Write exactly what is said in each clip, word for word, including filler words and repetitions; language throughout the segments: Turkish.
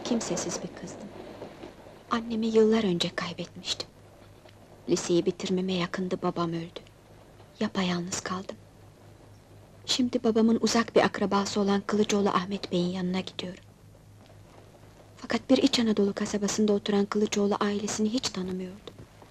Kimsesiz bir kızdım. Annemi yıllar önce kaybetmiştim. Liseyi bitirmeme yakındı, babam öldü. Yapayalnız kaldım. Şimdi babamın uzak bir akrabası olan Kılıçoğlu Ahmet Bey'in yanına gidiyorum. Fakat bir İç Anadolu kasabasında oturan Kılıçoğlu ailesini hiç tanımıyordum.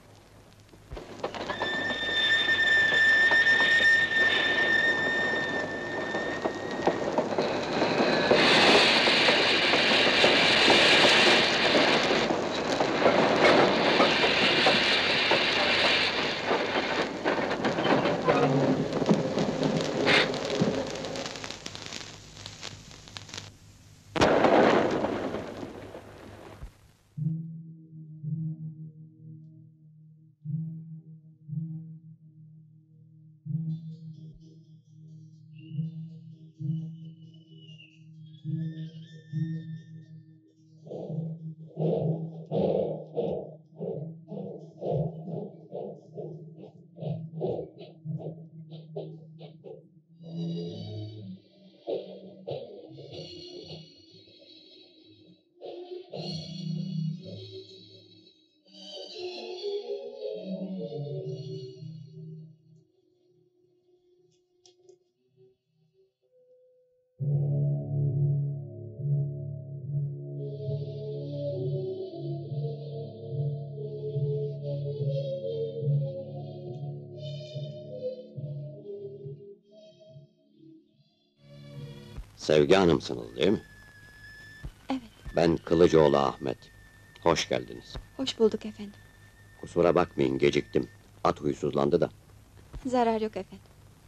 Sevgi Hanım'sınız değil mi? Evet. Ben Kılıcıoğlu Ahmet. Hoş geldiniz. Hoş bulduk efendim. Kusura bakmayın, geciktim. At huysuzlandı da. Zarar yok efendim.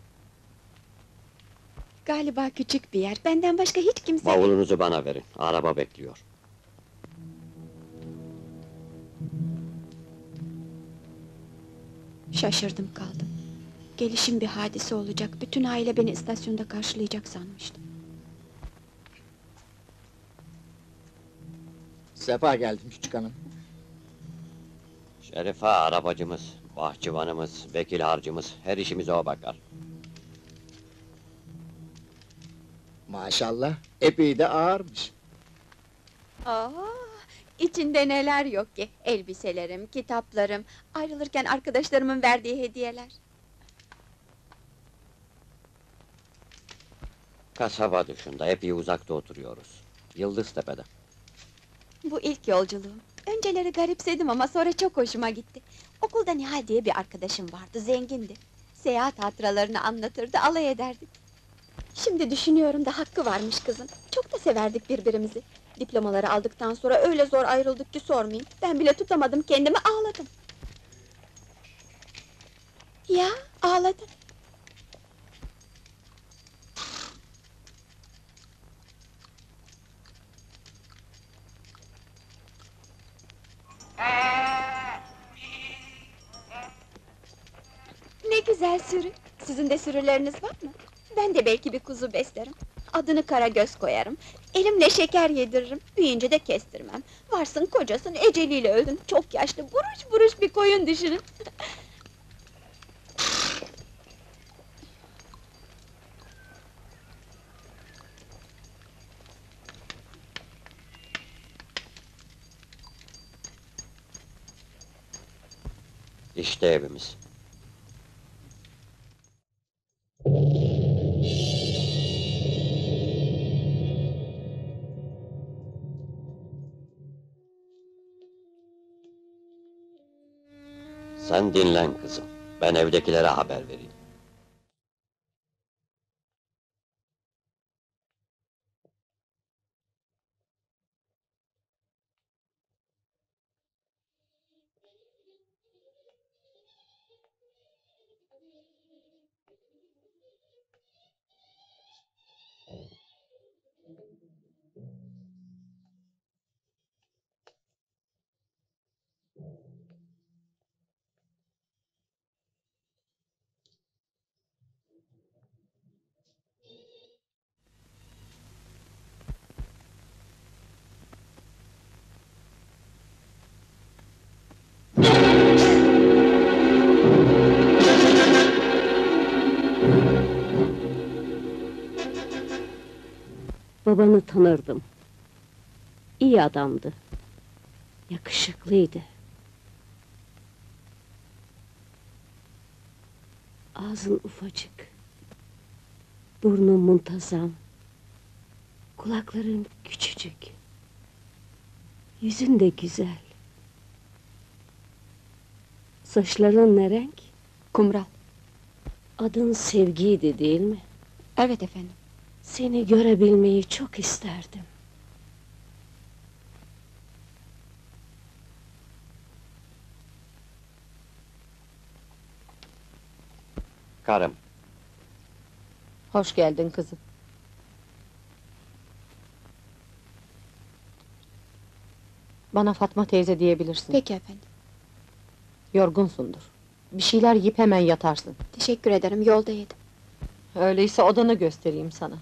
Galiba küçük bir yer, benden başka hiç kimse... Bavulunuzu bana verin, araba bekliyor. Şaşırdım kaldım. Gelişim bir hadise olacak, bütün aile beni istasyonda karşılayacak sanmıştım. Sefa geldim küçük hanım. Şerife arabacımız, bahçıvanımız, vekil harcımız, her işimize o bakar. Maşallah, epey de ağırmış. Aa, içinde neler yok ki! Elbiselerim, kitaplarım, ayrılırken arkadaşlarımın verdiği hediyeler. Kasaba dışında, epey uzakta oturuyoruz. Yıldıztepe'de. Bu ilk yolculuğum. Önceleri garipsedim ama sonra çok hoşuma gitti. Okulda Nihal diye bir arkadaşım vardı, zengindi. Seyahat hatıralarını anlatırdı, alay ederdik. Şimdi düşünüyorum da hakkı varmış kızın. Çok da severdik birbirimizi. Diplomaları aldıktan sonra öyle zor ayrıldık ki sormayın. Ben bile tutamadım kendimi, ağladım. Ya, ağladım. Ne güzel sürü! Sizin de sürüleriniz var mı? Ben de belki bir kuzu beslerim. Adını Karagöz koyarım. Elimle şeker yediririm. Büyüyünce de kestirmem. Varsın kocasın, eceliyle öldün. Çok yaşlı, buruş buruş bir koyun düşünün. İşte evimiz. Sen dinlen kızım. Ben evdekilere haber vereyim. Babanı tanırdım. İyi adamdı. Yakışıklıydı. Ağzın ufacık. Burnun muntazam. Kulakların küçücük. Yüzün de güzel. Saçların ne renk? Kumral. Adın Sevgiydi değil mi? Evet efendim. Seni görebilmeyi çok isterdim. Karım. Hoş geldin kızım. Bana Fatma teyze diyebilirsin. Peki efendim. Yorgunsundur. Bir şeyler yiyip hemen yatarsın. Teşekkür ederim, yolda yedim. Öyleyse odanı göstereyim sana.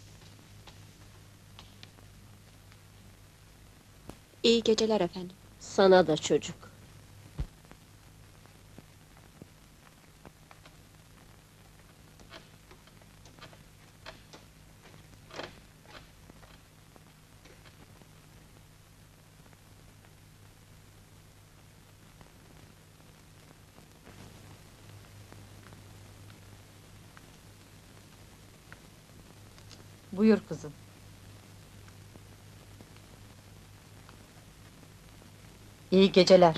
İyi geceler efendim. Sana da çocuk. Buyur kızım. İyi geceler.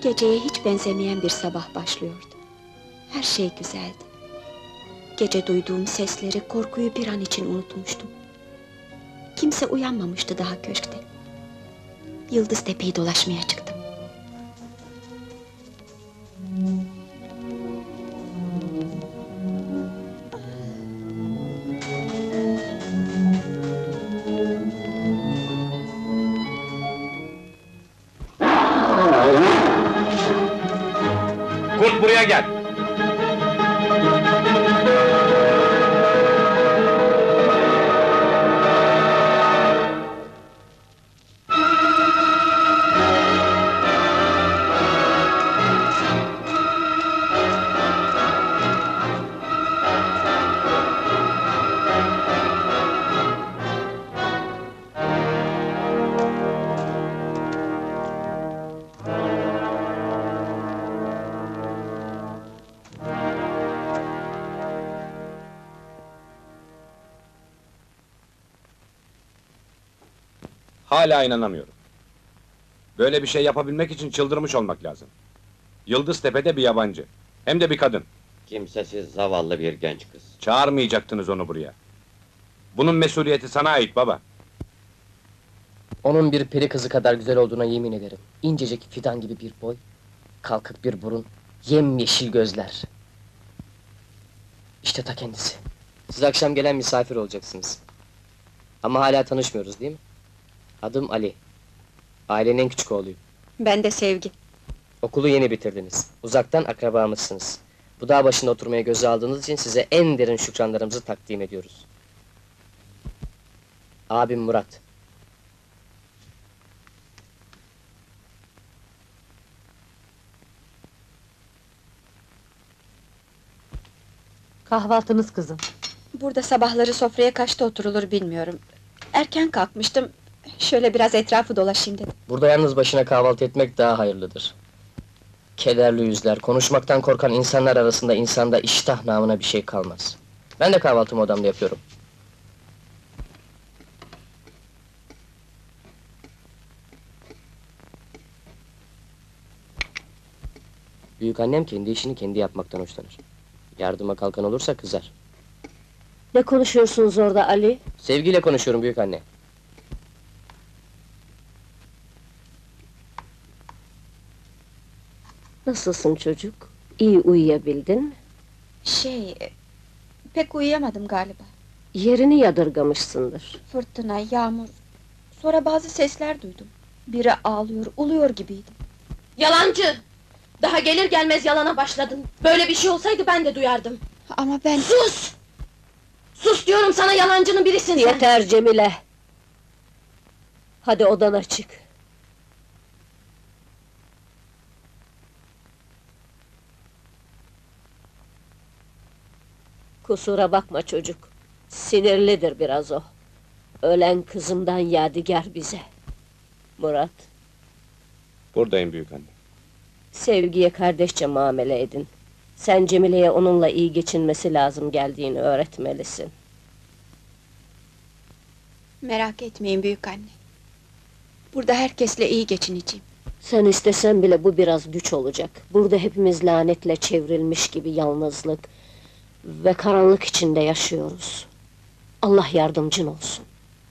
Geceye hiç benzemeyen bir sabah başlıyordu. Her şey güzeldi. Gece duyduğum sesleri, korkuyu bir an için unutmuştum. Kimse uyanmamıştı daha köşkte. Yıldıztepe'yi dolaşmaya çıktım. Kurt buraya gel! Hala inanamıyorum. Böyle bir şey yapabilmek için çıldırmış olmak lazım. Yıldıztepe'de bir yabancı. Hem de bir kadın. Kimsesiz, zavallı bir genç kız. Çağırmayacaktınız onu buraya. Bunun mesuliyeti sana ait baba. Onun bir peri kızı kadar güzel olduğuna yemin ederim. İncecik fidan gibi bir boy, kalkık bir burun, yemyeşil gözler. İşte ta kendisi. Siz akşam gelen misafir olacaksınız. Ama hala tanışmıyoruz değil mi? Adım Ali. Ailenin en küçük oğluyum. Ben de Sevgi. Okulu yeni bitirdiniz. Uzaktan akrabamızsınız. Bu dağ başında oturmaya göze aldığınız için size en derin şükranlarımızı takdim ediyoruz. Abim Murat. Kahvaltınız kızım. Burada sabahları sofraya kaçta oturulur bilmiyorum. Erken kalkmıştım. Şöyle biraz etrafı dolaşayım dedim. Burada yalnız başına kahvaltı etmek daha hayırlıdır. Kederli yüzler, konuşmaktan korkan insanlar arasında insanda iştah namına bir şey kalmaz. Ben de kahvaltımı odamda yapıyorum. Büyükannem kendi işini kendi yapmaktan hoşlanır. Yardıma kalkan olursa kızar. Ne konuşuyorsunuz orada Ali? Sevgiyle konuşuyorum büyükanne. Nasılsın çocuk? İyi uyuyabildin mi? Şey... Pek uyuyamadım galiba. Yerini yadırgamışsındır. Fırtına, yağmur... Sonra bazı sesler duydum. Biri ağlıyor, uluyor gibiydim. Yalancı! Daha gelir gelmez yalana başladın. Böyle bir şey olsaydı ben de duyardım. Ama ben... Sus! Sus diyorum sana, yalancının birisin sen! Yeter Cemile! Hadi odana çık. Kusura bakma çocuk. Sinirlidir biraz o. Ölen kızımdan yadigar bize. Murat, Buradayım büyükanne. Sevgiye kardeşçe muamele edin. Sen Cemile'ye onunla iyi geçinmesi lazım geldiğini öğretmelisin. Merak etmeyin büyükanne. Burada herkesle iyi geçineceğim. Sen istesen bile bu biraz güç olacak. Burada hepimiz lanetle çevrilmiş gibi yalnızlık ve karanlık içinde yaşıyoruz. Allah yardımcın olsun.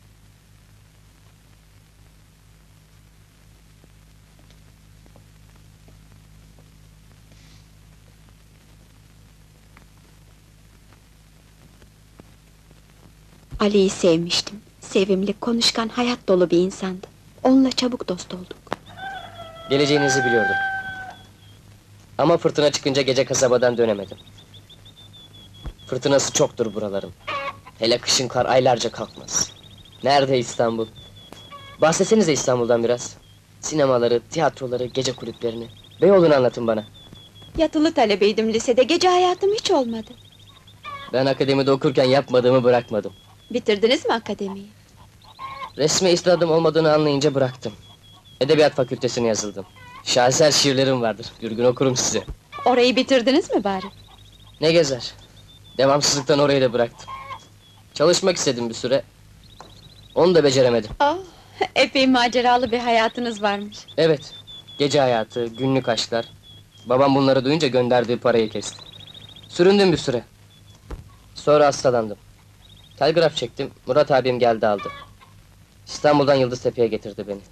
Ali'yi sevmiştim. Sevimli, konuşkan, hayat dolu bir insandı. Onunla çabuk dost olduk. Geleceğinizi biliyordum. Ama fırtına çıkınca gece kasabadan dönemedim. Fırtınası çoktur buraların. Hele kışın kar aylarca kalkmaz. Nerede İstanbul? Bahsetsenize İstanbul'dan biraz. Sinemaları, tiyatroları, gece kulüplerini. Beyoğlu'nu anlatın bana. Yatılı talebeydim lisede, gece hayatım hiç olmadı. Ben akademide okurken yapmadığımı bırakmadım. Bitirdiniz mi akademiyi? Resme istidadım olmadığını anlayınca bıraktım. Edebiyat fakültesine yazıldım. Şaheser şiirlerim vardır, bir gün okurum size. Orayı bitirdiniz mi bari? Ne gezer? Devamsızlıktan orayı da bıraktım. Çalışmak istedim bir süre. Onu da beceremedim. Ah, epey maceralı bir hayatınız varmış. Evet, Gece hayatı, günlük aşklar. Babam bunları duyunca gönderdiği parayı kesti. Süründüm bir süre. Sonra hastalandım. Telgraf çektim, Murat abim geldi aldı. İstanbul'dan Yıldıztepe'ye getirdi beni.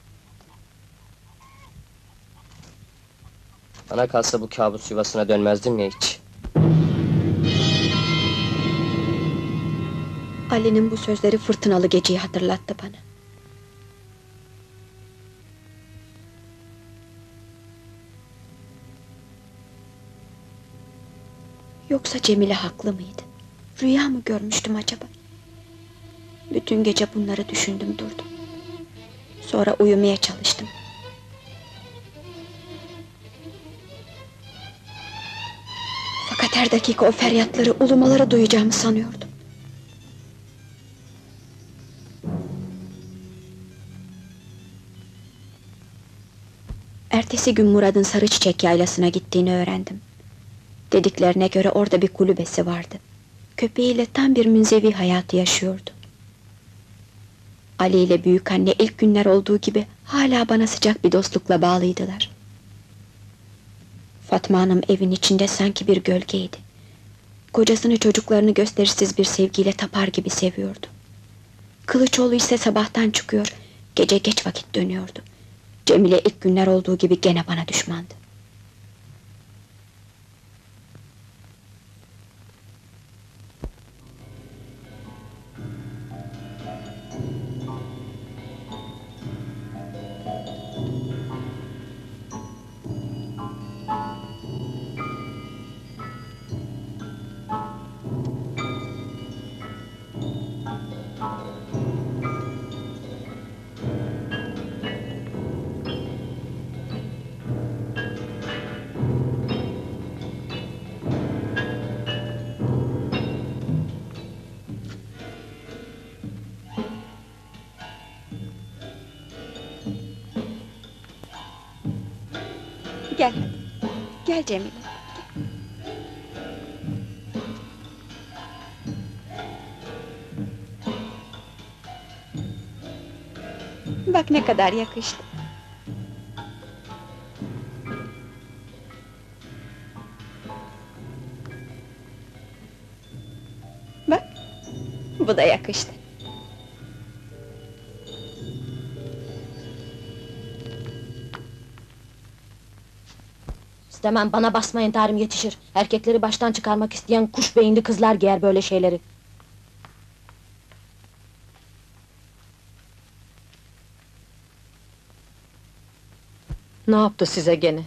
Bana kalsa bu kabus yuvasına dönmezdim ya hiç. Ali'nin bu sözleri fırtınalı geceyi hatırlattı bana. Yoksa Cemile haklı mıydı? Rüya mı görmüştüm acaba? Bütün gece bunları düşündüm durdum. Sonra uyumaya çalıştım. Fakat her dakika o feryatları, ulumaları duyacağımı sanıyordum. Ertesi gün Murad'ın Sarıçiçek Yaylası'na gittiğini öğrendim. Dediklerine göre orada bir kulübesi vardı. Köpeğiyle tam bir münzevi hayatı yaşıyordu. Ali ile büyükanne ilk günler olduğu gibi hala bana sıcak bir dostlukla bağlıydılar. Fatma Hanım evin içinde sanki bir gölgeydi. Kocasını çocuklarını gösterişsiz bir sevgiyle tapar gibi seviyordu. Kılıçoğlu ise sabahtan çıkıyor, gece geç vakit dönüyordu. Cemile ilk günler olduğu gibi gene bana düşmandı. Gel hadi, gel Cemile. Bak ne kadar yakıştı. Bak, bu da yakıştı. İstemem, bana basmayın, tarım yetişir. Erkekleri baştan çıkarmak isteyen kuş beyinli kızlar giyer böyle şeyleri. Ne yaptı size gene?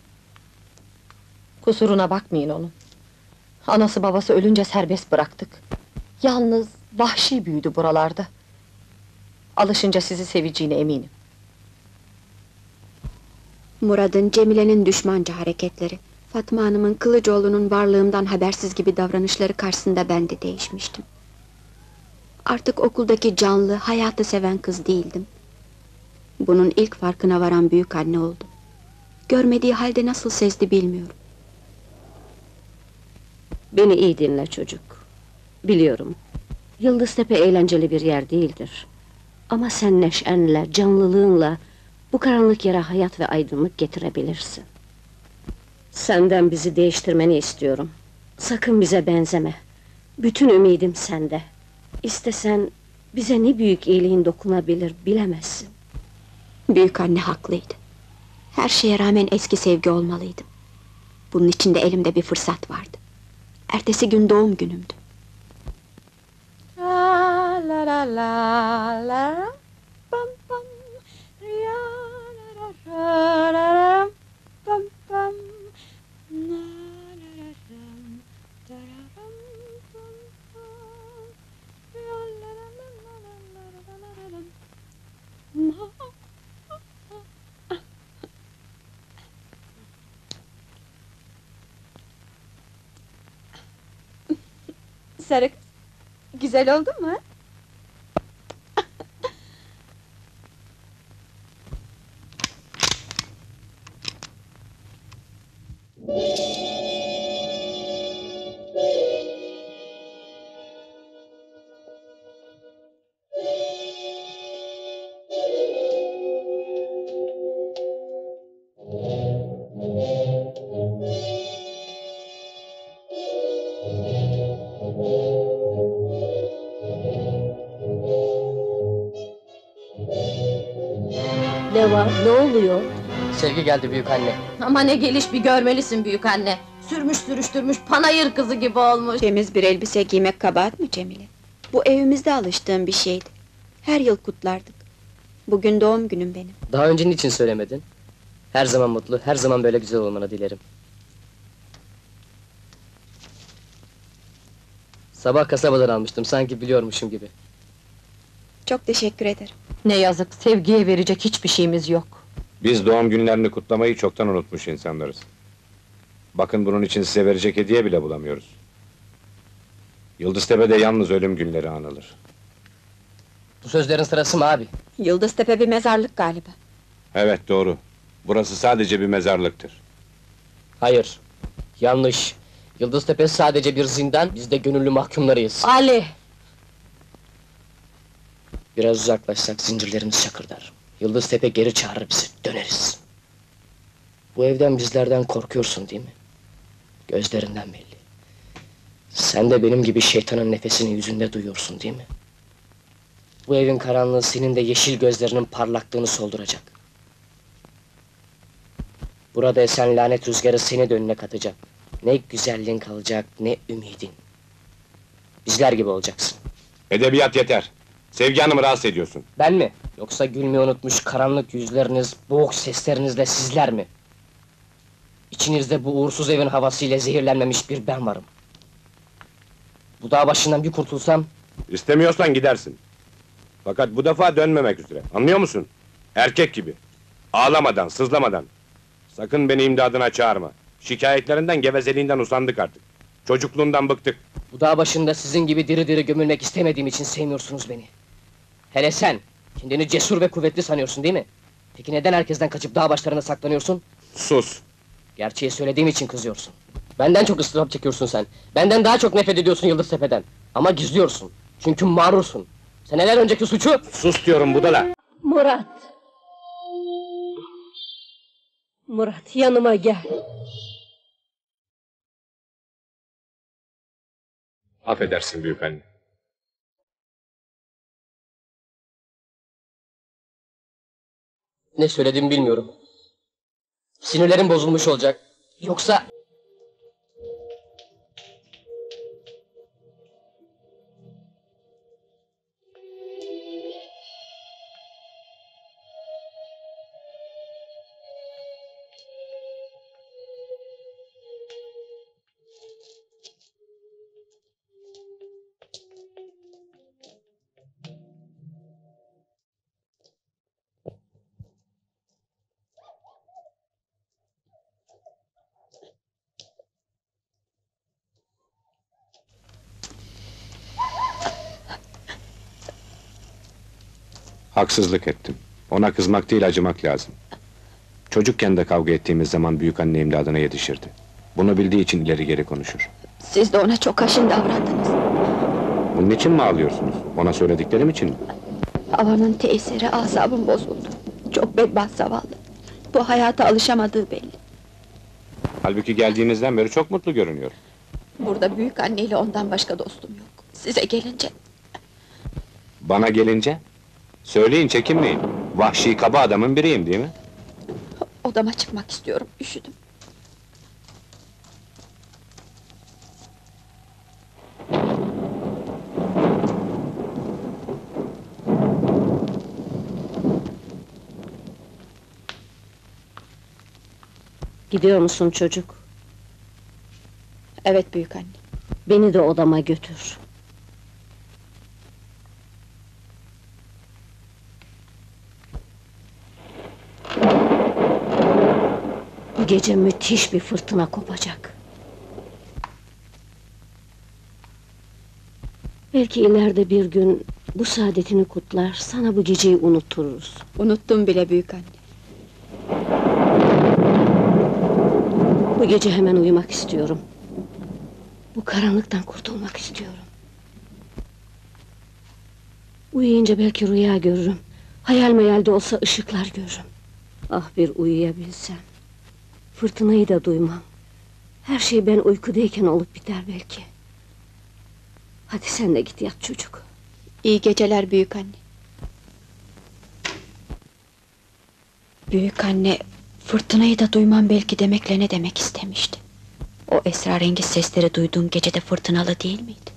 Kusuruna bakmayın onun. Anası babası ölünce serbest bıraktık. Yalnız vahşi büyüdü buralarda. Alışınca sizi seveceğine eminim. Murad'ın, Cemile'nin düşmanca hareketleri, Fatma Hanım'ın Kılıcoğlu'nun varlığımdan habersiz gibi davranışları karşısında ben de değişmiştim. Artık okuldaki canlı, hayatı seven kız değildim. Bunun ilk farkına varan büyük anne oldu. Görmediği halde nasıl sezdi bilmiyorum. Beni iyi dinle çocuk. Biliyorum, Yıldıztepe eğlenceli bir yer değildir. Ama sen neşenle, canlılığınla bu karanlık yere hayat ve aydınlık getirebilirsin. Senden bizi değiştirmeni istiyorum. Sakın bize benzeme. Bütün ümidim sende. İstesen bize ne büyük iyiliğin dokunabilir bilemezsin. Büyük anne haklıydı. Her şeye rağmen eski sevgi olmalıydım. Bunun için de elimde bir fırsat vardı. Ertesi gün doğum günümdü. La la la la la pam pam ya la la la la pam pam na la la ram da ra ram pam pam ya la la la la la la la la la ma. Sarı kız, güzel oldu mu? Ne var, ne oluyor? Sevgi geldi büyük anne. Ama ne geliş bir görmelisin büyük anne. Sürmüş sürüştürmüş panayır kızı gibi olmuş. Temiz bir elbise giymek kabahat mı Cemile? Bu evimizde alıştığım bir şeydi. Her yıl kutlardık. Bugün doğum günüm benim. Daha önce niçin söylemedin? Her zaman mutlu, her zaman böyle güzel olmanı dilerim. Sabah kasabadan almıştım, sanki biliyormuşum gibi. Çok teşekkür ederim. Ne yazık, sevgiye verecek hiçbir şeyimiz yok. Biz doğum günlerini kutlamayı çoktan unutmuş insanlarız. Bakın bunun için size verecek hediye bile bulamıyoruz. Yıldıztepe'de yalnız ölüm günleri anılır. Bu sözlerin sırası mı abi? Yıldıztepe bir mezarlık galiba. Evet doğru. Burası sadece bir mezarlıktır. Hayır, yanlış. Yıldıztepe sadece bir zindan, biz de gönüllü mahkumlarıyız. Ali! Biraz uzaklaşsak zincirlerimiz şakırdar. Yıldıztepe geri çağırır bizi, döneriz. Bu evden, bizlerden korkuyorsun değil mi? Gözlerinden belli. Sen de benim gibi şeytanın nefesini yüzünde duyuyorsun değil mi? Bu evin karanlığı senin de yeşil gözlerinin parlaklığını solduracak. Burada esen lanet rüzgarı seni de önüne katacak. Ne güzelliğin kalacak, ne ümidin. Bizler gibi olacaksın. Edebiyat yeter. Sevgi Hanım'ı rahatsız ediyorsun. Ben mi? Yoksa gülmeyi unutmuş karanlık yüzleriniz, boğuk seslerinizle sizler mi? İçinizde bu uğursuz evin havasıyla zehirlenmemiş bir ben varım. Bu dağ başından bir kurtulsam, İstemiyorsan gidersin. Fakat bu defa dönmemek üzere. Anlıyor musun? Erkek gibi. Ağlamadan, sızlamadan. Sakın beni imdadına çağırma. Şikayetlerinden, gevezeliğinden usandık artık. Çocukluğundan bıktık. bu dağ başında sizin gibi diri diri gömülmek istemediğim için sevmiyorsunuz beni. Hele sen, kendini cesur ve kuvvetli sanıyorsun değil mi? Peki neden herkesten kaçıp dağ başlarına saklanıyorsun? Sus! Gerçeği söylediğim için kızıyorsun. Benden çok ıstırap çekiyorsun sen. Benden daha çok nefret ediyorsun Yıldıztepe'den. Ama gizliyorsun. Çünkü mağrursun. Seneler önceki suçu... Sus diyorum budala! Murat! Murat, yanıma gel. Affedersin büyükanne. Ne söylediğimi bilmiyorum. Sinirlerim bozulmuş olacak. Yoksa... Haksızlık ettim. Ona kızmak değil, acımak lazım. Çocukken de kavga ettiğimiz zaman büyükanne imdadına yetişirdi. Bunu bildiği için ileri geri konuşur. Siz de ona çok haşin davrandınız. Bunun için mi ağlıyorsunuz? Ona söylediklerim için mi? Havanın tesiri, asabım bozuldu. Çok bedbaht zavallı. Bu hayata alışamadığı belli. Halbuki geldiğinizden beri çok mutlu görünüyor. Burada büyük anneyle ondan başka dostum yok. Size gelince Bana gelince? Söyleyin, çekinmeyin. Vahşi, kaba adamın biriyim değil mi? odama çıkmak istiyorum, üşüdüm. Gidiyor musun çocuk? Evet büyük anne. Beni de odama götür. Bu gece müthiş bir fırtına kopacak. Belki ileride bir gün bu saadetini kutlar, sana bu geceyi unuttururuz. Unuttum bile büyük anne. Bu gece hemen uyumak istiyorum. Bu karanlıktan kurtulmak istiyorum. Uyuyunca belki rüya görürüm. Hayal meyal de olsa ışıklar görürüm. Ah bir uyuyabilsem. Fırtınayı da duymam. Her şey ben uykudayken olup biter belki. Hadi sen de git yat çocuk. İyi geceler büyük anne. Büyük anne, fırtınayı da duymam belki demekle ne demek istemişti? O esrarengiz sesleri duyduğum gecede fırtınalı değil miydi?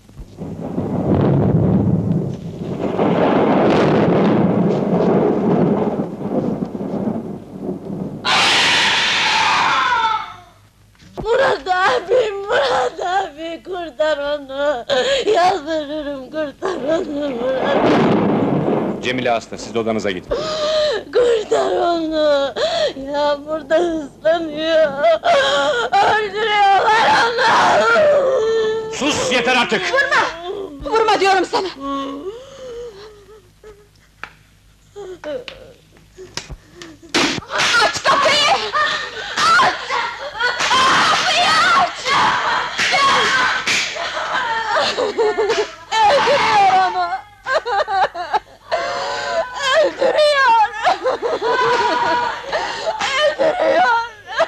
Murat abi, Murat abi, kurtar onu! Yalvarırım, kurtar onu Murat! Cemile hasta, siz de odanıza gidin. Kurtar onu! Yağmurda ıslanıyor! Öldürüyorlar onu! Sus, yeter artık! Vurma diyorum sana! Aç kapıyı! Aç! Kapıyı aç! Öldürüyor onu! Öldürüyor! Öldürüyor!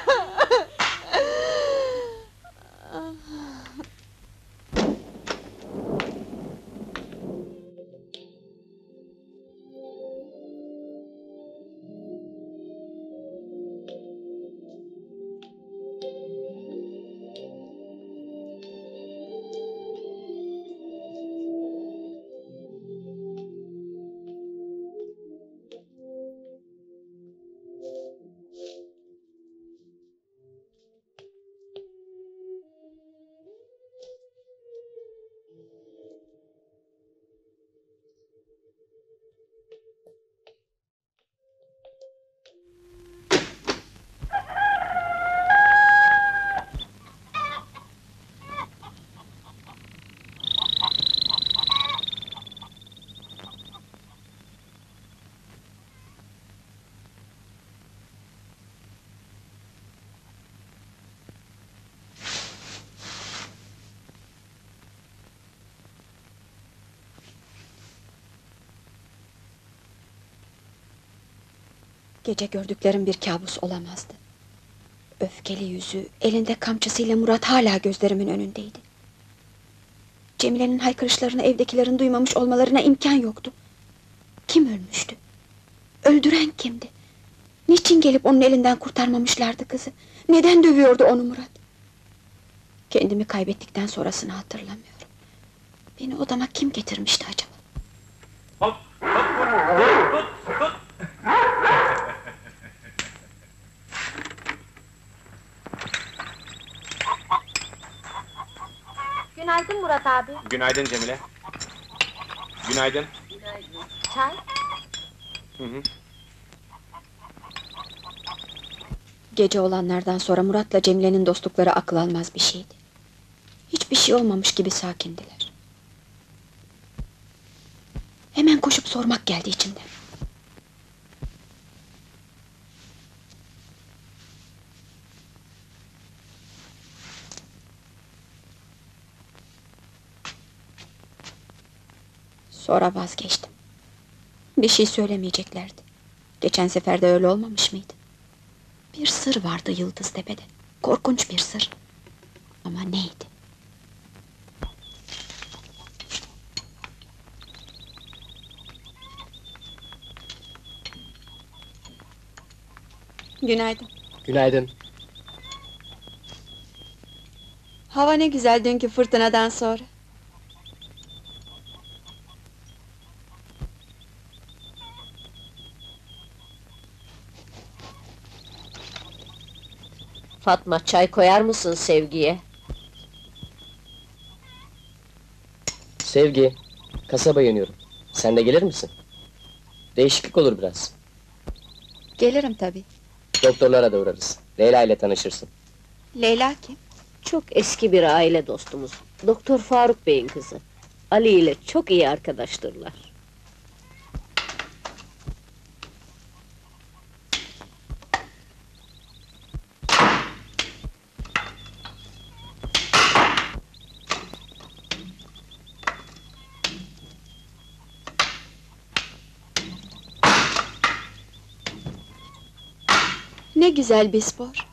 Gece gördüklerim bir kabus olamazdı. Öfkeli yüzü, elinde kamçısıyla Murat hala gözlerimin önündeydi. Cemile'nin haykırışlarını evdekilerin duymamış olmalarına imkan yoktu. Kim ölmüştü? Öldüren kimdi? Niçin gelip onun elinden kurtarmamışlardı kızı? Neden dövüyordu onu Murat? Kendimi kaybettikten sonrasını hatırlamıyorum. Beni odama kim getirmişti acaba? Günaydın Murat abi. Günaydın Cemile. Günaydın. Çay? Hı hı. Gece olanlardan sonra Murat'la Cemile'nin dostlukları akıl almaz bir şeydi. Hiçbir şey olmamış gibi sakindiler. Hemen koşup sormak geldi içimden. Sonra vazgeçtim. Bir şey söylemeyeceklerdi. Geçen sefer de öyle olmamış mıydı? Bir sır vardı Yıldıztepe'de. Korkunç bir sır. Ama neydi? Günaydın. Günaydın. Hava ne güzel dünkü fırtınadan sonra. Fatma, çay koyar mısın Sevgi'ye? Sevgi, kasaba iniyorum. Sen de gelir misin? Değişiklik olur biraz. Gelirim tabii. Doktorlara da uğrarız. Leyla ile tanışırsın. Leyla kim? Çok eski bir aile dostumuz. Doktor Faruk Bey'in kızı. Ali ile çok iyi arkadaştırlar. Ne güzel bir spor.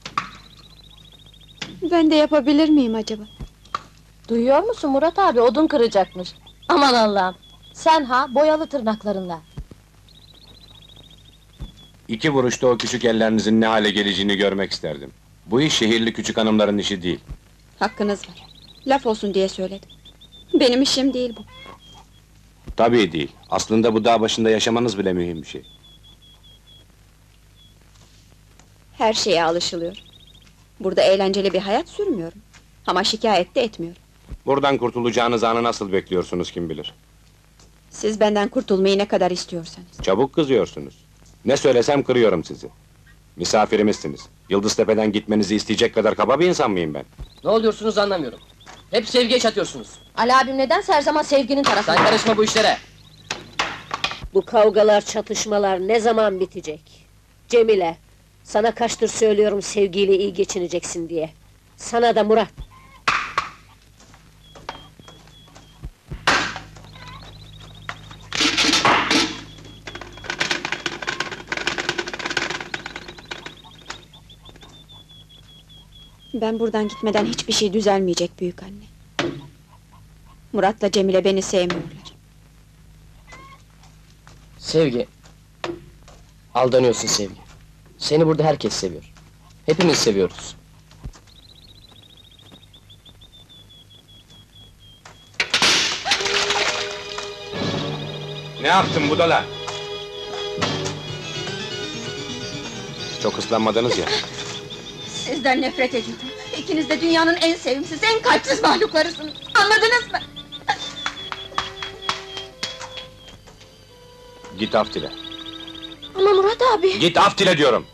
Ben de yapabilir miyim acaba? Duyuyor musun Murat abi, odun kıracakmış. Aman Allah'ım! Sen ha, boyalı tırnaklarınla. İki vuruşta o küçük ellerinizin ne hale geleceğini görmek isterdim. Bu iş şehirli küçük hanımların işi değil. Hakkınız var. Laf olsun diye söyledim. Benim işim değil bu. Tabii değil. Aslında bu dağ başında yaşamanız bile mühim bir şey. Her şeye alışılıyor. Burada eğlenceli bir hayat sürmüyorum. Ama şikayet de etmiyorum. Buradan kurtulacağınız anı nasıl bekliyorsunuz kim bilir. Siz benden kurtulmayı ne kadar istiyorsanız. Çabuk kızıyorsunuz. Ne söylesem kırıyorum sizi. Misafirimizsiniz. Yıldıztepe'den gitmenizi isteyecek kadar kaba bir insan mıyım ben? Ne oluyorsunuz anlamıyorum. Hep sevgiye çatıyorsunuz. Ali abim nedense her zaman sevginin tarafında. Sen karışma bu işlere. Bu kavgalar, çatışmalar ne zaman bitecek? Cemile, sana kaçtır söylüyorum sevgiyle iyi geçineceksin diye. Sana da Murat. Ben buradan gitmeden hiçbir şey düzelmeyecek büyük anne. Murat'la Cemile beni sevmiyorlar. Sevgi. Aldanıyorsun Sevgi. Seni burada herkes seviyor. Hepimiz seviyoruz. Ne yaptın budala? Çok ıslanmadınız ya. Sizden nefret ediyorum. İkiniz de dünyanın en sevimsiz, en kalpsiz mahluklarısınız. Anladınız mı? Git af dile. Ama Murat abi... Git af dile diyorum.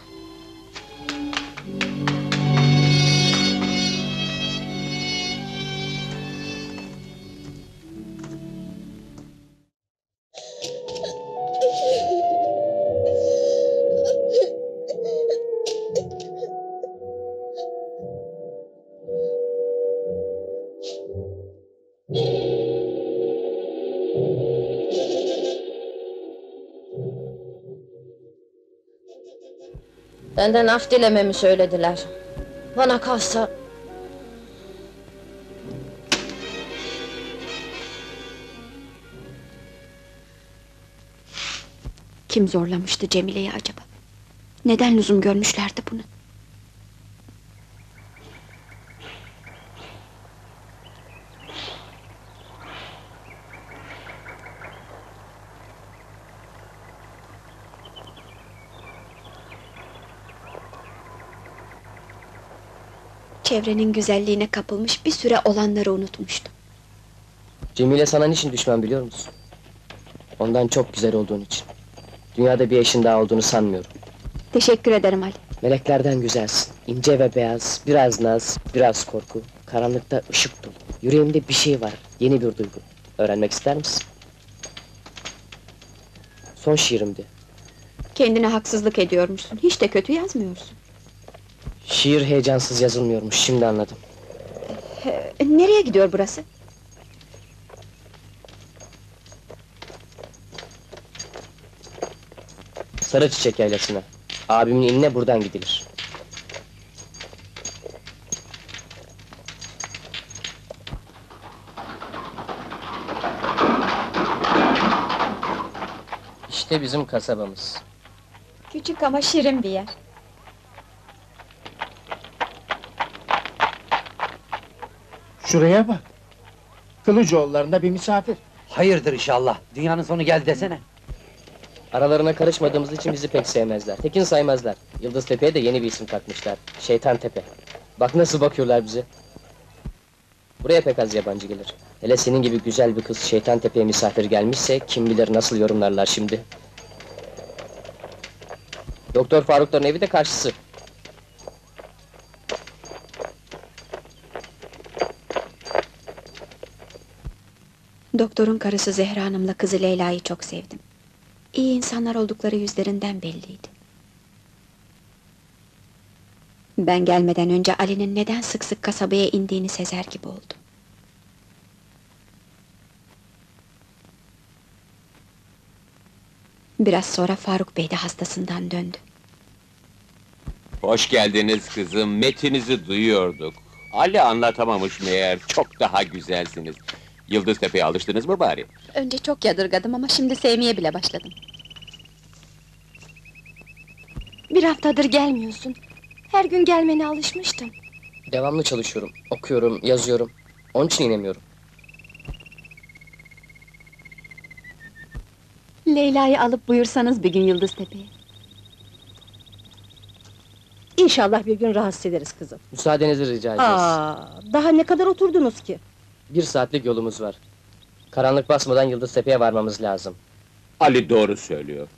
Benden af dilememi söylediler. Bana kalsa... Kim zorlamıştı Cemile'yi acaba? Neden lüzum görmüşlerdi bunu? Çevrenin güzelliğine kapılmış, bir süre olanları unutmuştum. Cemile sana niçin düşman biliyor musun? Ondan çok güzel olduğun için. Dünyada bir eşin daha olduğunu sanmıyorum. Teşekkür ederim Ali. Meleklerden güzelsin. İnce ve beyaz, biraz naz, biraz korku. Karanlıkta ışık dolu. Yüreğimde bir şey var, yeni bir duygu. Öğrenmek ister misin? Son şiirimdi. Kendine haksızlık ediyormuşsun, hiç de kötü yazmıyorsun. Şiir heyecansız yazılmıyormuş, şimdi anladım. He, nereye gidiyor burası? Sarı Çiçek Yaylası'na. Abimin inine buradan gidilir. İşte bizim kasabamız. Küçük ama şirin bir yer. Şuraya bak. Kılıcıoğullarında bir misafir. Hayırdır inşallah, dünyanın sonu geldi desene. Aralarına karışmadığımız için bizi pek sevmezler. Tekin saymazlar. Yıldıztepe'ye de yeni bir isim takmışlar. Şeytan Tepe. Bak nasıl bakıyorlar bize. Buraya pek az yabancı gelir. Hele senin gibi güzel bir kız Şeytan Tepe'ye misafir gelmişse kim bilir nasıl yorumlarlar şimdi. Doktor Farukların evi de karşısı. Doktorun karısı Zehra Hanım'la kızı Leyla'yı çok sevdim. İyi insanlar oldukları yüzlerinden belliydi. Ben gelmeden önce Ali'nin neden sık sık kasabaya indiğini sezer gibi oldum. Biraz sonra Faruk Bey de hastasından döndü. Hoş geldiniz kızım, metinizi duyuyorduk. Ali anlatamamış meğer, çok daha güzelsiniz. Yıldıztepe'ye alıştınız mı bari? Önce çok yadırgadım ama şimdi sevmeye bile başladım. Bir haftadır gelmiyorsun. Her gün gelmene alışmıştım. Devamlı çalışıyorum, okuyorum, yazıyorum. Onun için inemiyorum. Leyla'yı alıp buyursanız bir gün Yıldıztepe'ye. İnşallah bir gün rahatsız ederiz kızım. Müsaadenizi rica ederiz. Aa, daha ne kadar oturdunuz ki? Bir saatlik yolumuz var. Karanlık basmadan Yıldıztepe'ye varmamız lazım. Ali doğru söylüyor.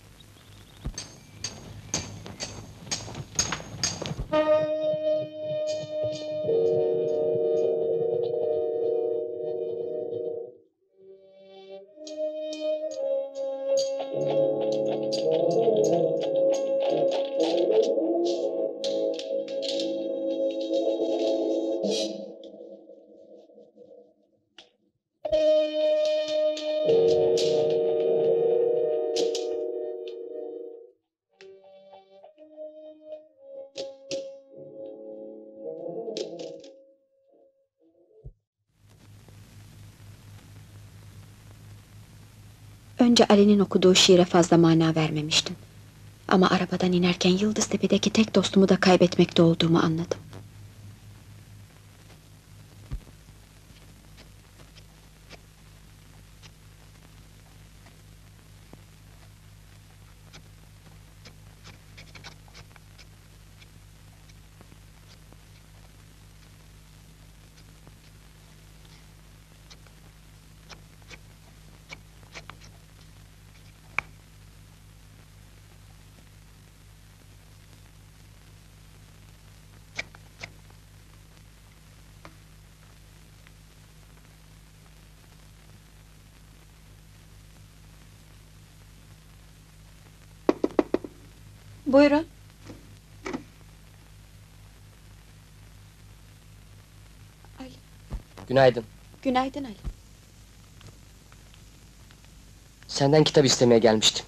Önce Ali'nin okuduğu şiire fazla mana vermemiştim. Ama arabadan inerken Yıldıztepe'deki tek dostumu da kaybetmekte olduğumu anladım. Buyurun. Ali. Günaydın. Günaydın Ali. Senden kitap istemeye gelmiştim.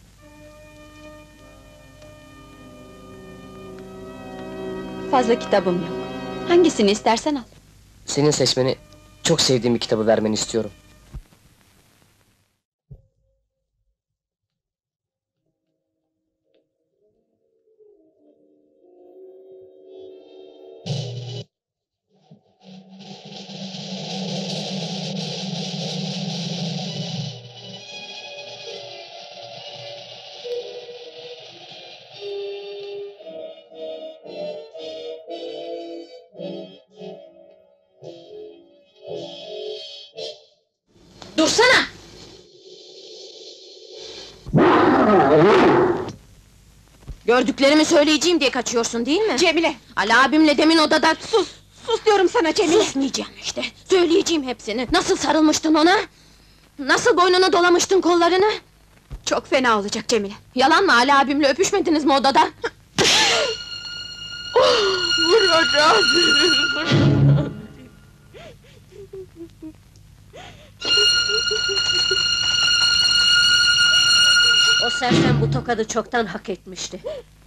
Fazla kitabım yok. Hangisini istersen al. Senin seçmeni, çok sevdiğim bir kitabı vermeni istiyorum. Dursana! Gördüklerimi söyleyeceğim diye kaçıyorsun değil mi? Cemile! Ali abimle demin odada... Sus! Sus diyorum sana Cemile! Susmayacağım işte! Söyleyeceğim hepsini! Nasıl sarılmıştın ona? Nasıl boynuna dolamıştın kollarını? Çok fena olacak Cemile! Yalan mı, Ali abimle öpüşmediniz mi odada? Murat abi! O sersem bu tokadı çoktan hak etmişti.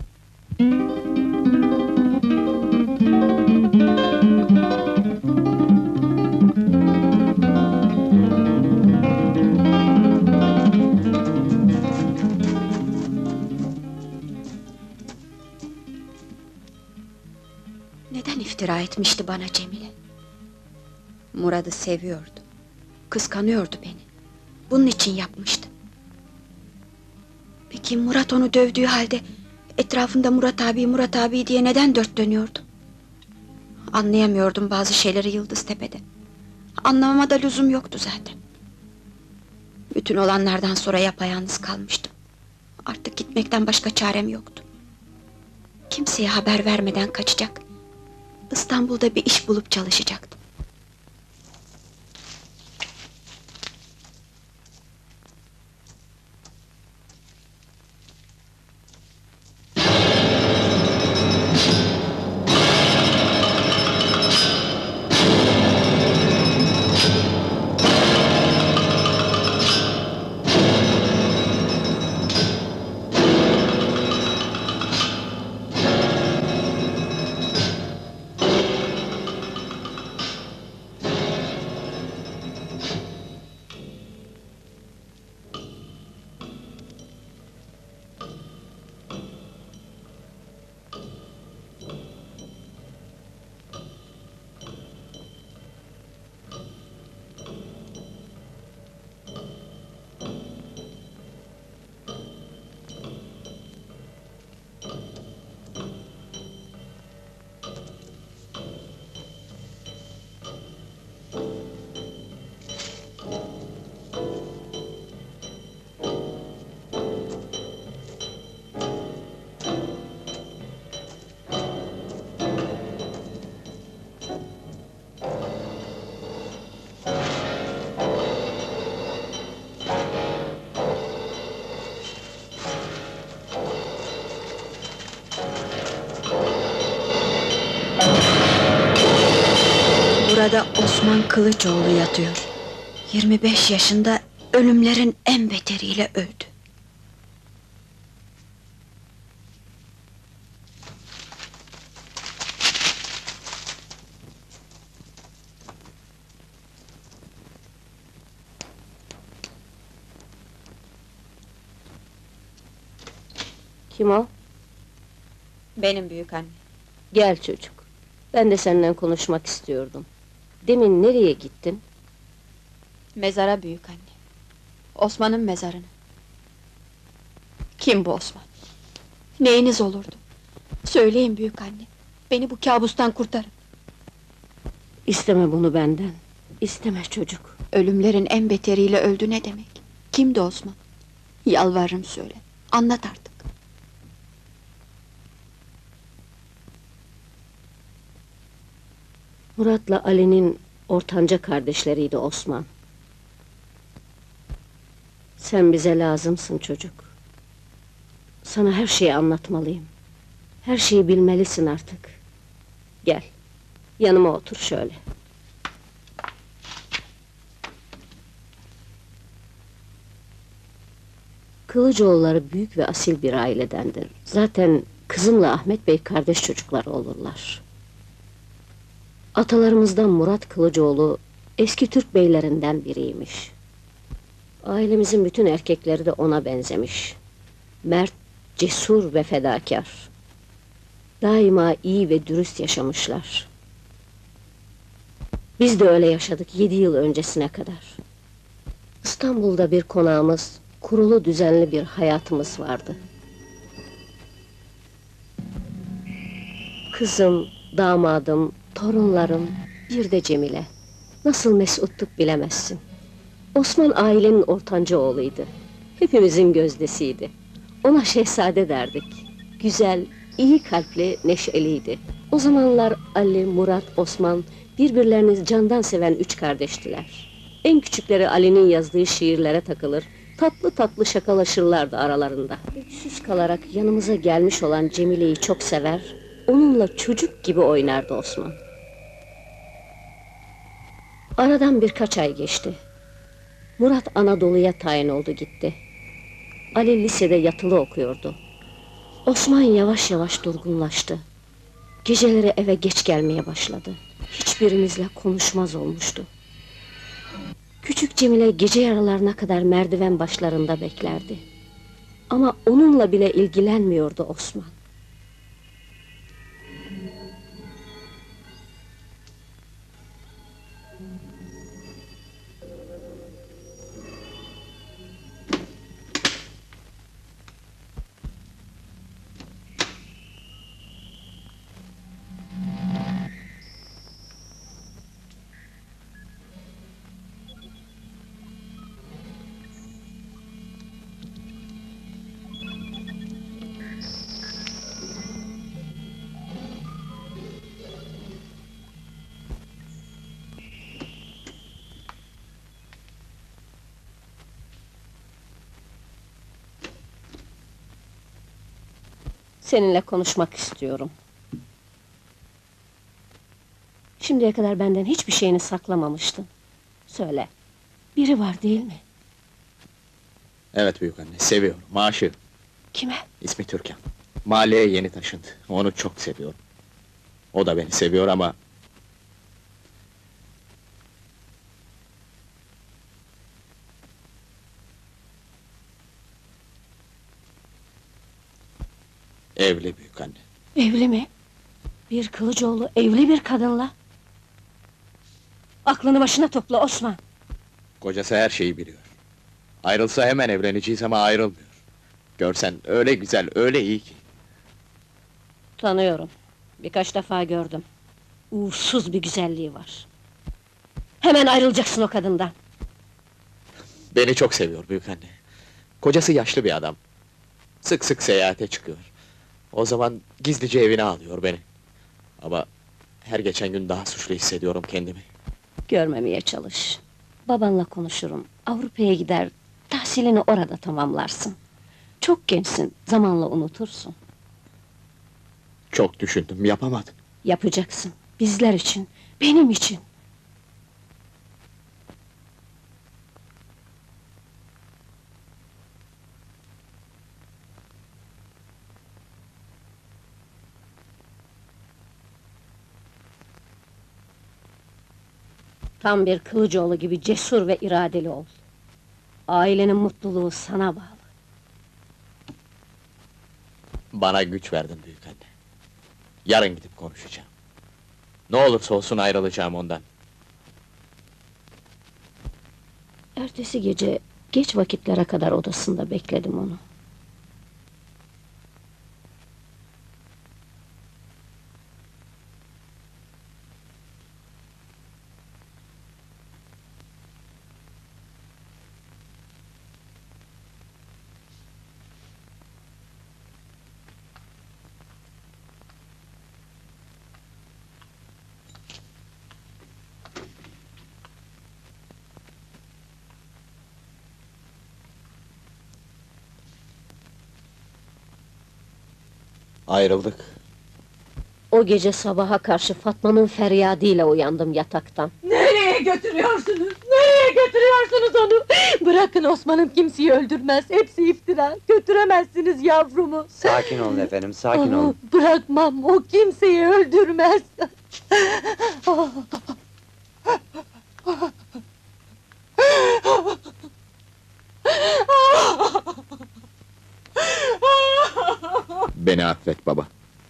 Neden iftira etmişti bana Cemile? Murat'ı seviyordu. Kıskanıyordu beni. Bunun için yapmıştı. Peki Murat onu dövdüğü halde etrafında Murat abi, Murat abi diye neden dört dönüyordu? Anlayamıyordum bazı şeyleri Yıldıztepe'de. Anlamama da lüzum yoktu zaten. Bütün olanlardan sonra yapayalnız kalmıştım. Artık gitmekten başka çarem yoktu. Kimseye haber vermeden kaçacak. İstanbul'da bir iş bulup çalışacaktım. Burada Osman Kılıçoğlu yatıyor. yirmi beş yaşında ölümlerin en beteriyle öldü. Kim o? Benim büyük anne. Gel çocuk. Ben de seninle konuşmak istiyordum. Demin nereye gittin? Mezara büyük anne. Osman'ın mezarına. Kim bu Osman? Neyiniz olurdu? Söyleyin büyük anne. Beni bu kabustan kurtarın. İsteme bunu benden. İsteme çocuk. Ölümlerin en beteriyle öldü ne demek? Kimdi Osman? Yalvarırım söyle. Anlat artık. Murat'la Ali'nin ortanca kardeşleriydi Osman. Sen bize lazımsın çocuk. Sana her şeyi anlatmalıyım. Her şeyi bilmelisin artık. Gel, yanıma otur şöyle. Kılıcıoğulları büyük ve asil bir ailedendir. Zaten kızımla Ahmet Bey kardeş çocukları olurlar. Atalarımızdan Murat Kılıcıoğlu eski Türk beylerinden biriymiş. Ailemizin bütün erkekleri de ona benzemiş. Mert, cesur ve fedakar. Daima iyi ve dürüst yaşamışlar. Biz de öyle yaşadık yedi yıl öncesine kadar. İstanbul'da bir konağımız, kurulu düzenli bir hayatımız vardı. Kızım, damadım, torunlarım, bir de Cemile. Nasıl mesuttuk bilemezsin. Osman ailenin ortanca oğluydu. Hepimizin gözdesiydi. Ona şehzade derdik. Güzel, iyi kalpli, neşeliydi. O zamanlar Ali, Murat, Osman birbirlerini candan seven üç kardeştiler. En küçükleri Ali'nin yazdığı şiirlere takılır, tatlı tatlı şakalaşırlardı aralarında. Öksüz kalarak yanımıza gelmiş olan Cemile'yi çok sever, onunla çocuk gibi oynardı Osman. Aradan birkaç ay geçti. Murat Anadolu'ya tayin oldu gitti. Ali lisede yatılı okuyordu. Osman yavaş yavaş durgunlaştı. Geceleri eve geç gelmeye başladı. Hiçbirimizle konuşmaz olmuştu. Küçük Cemile gece yarılarına kadar merdiven başlarında beklerdi. Ama onunla bile ilgilenmiyordu Osman. Seninle konuşmak istiyorum. Şimdiye kadar benden hiçbir şeyini saklamamıştın. Söyle, biri var değil mi? Evet büyük anne, seviyorum, aşığım. Kime? İsmi Türkan. Mahalleye yeni taşındı, onu çok seviyorum. O da beni seviyor ama... Evli büyük anne. Evli mi? Bir Kılıcıoğlu evli bir kadınla. Aklını başına topla Osman. Kocası her şeyi biliyor. Ayrılsa hemen evleneceğiz ama ayrılmıyor. Görsen öyle güzel, öyle iyi ki. Tanıyorum. Birkaç defa gördüm. Uğursuz bir güzelliği var. Hemen ayrılacaksın o kadından. Beni çok seviyor büyük anne. Kocası yaşlı bir adam. Sık sık seyahate çıkıyor. O zaman gizlice evine alıyor beni. Ama her geçen gün daha suçlu hissediyorum kendimi. Görmemeye çalış. Babanla konuşurum. Avrupa'ya gider, tahsilini orada tamamlarsın. Çok gençsin, zamanla unutursun. Çok düşündüm, yapamadım. Yapacaksın, bizler için, benim için. Tam bir Kılıcıoğlu gibi cesur ve iradeli ol. Ailenin mutluluğu sana bağlı. Bana güç verdin büyükanne. Yarın gidip konuşacağım. Ne olursa olsun ayrılacağım ondan. Ertesi gece geç vakitlere kadar odasında bekledim onu. Ayrıldık. O gece sabaha karşı Fatma'nın feryadıyla uyandım yataktan. Nereye götürüyorsunuz? Nereye götürüyorsunuz onu? Bırakın Osman'ım kimseyi öldürmez. Hepsi iftira. Götüremezsiniz yavrumu. Sakin olun efendim, sakin olun. Bırakmam. O kimseyi öldürmez. Beni affet baba.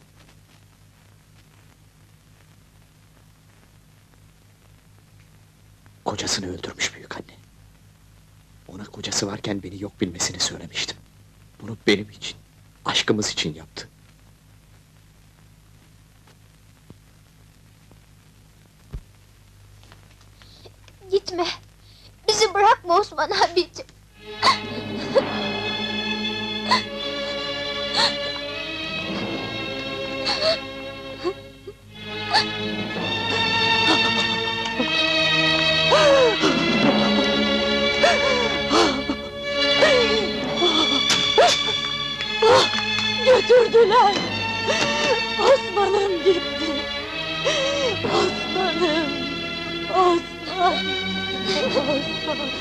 Kocasını öldürmüş büyükanne. Ona kocası varken beni yok bilmesini söylemiştim. Bunu benim için, aşkımız için yaptı. Gitme! Bizi bırakma Osman abicim! Götürdüler! Osman'ım gitti! Osman'ım! Osman! Osman!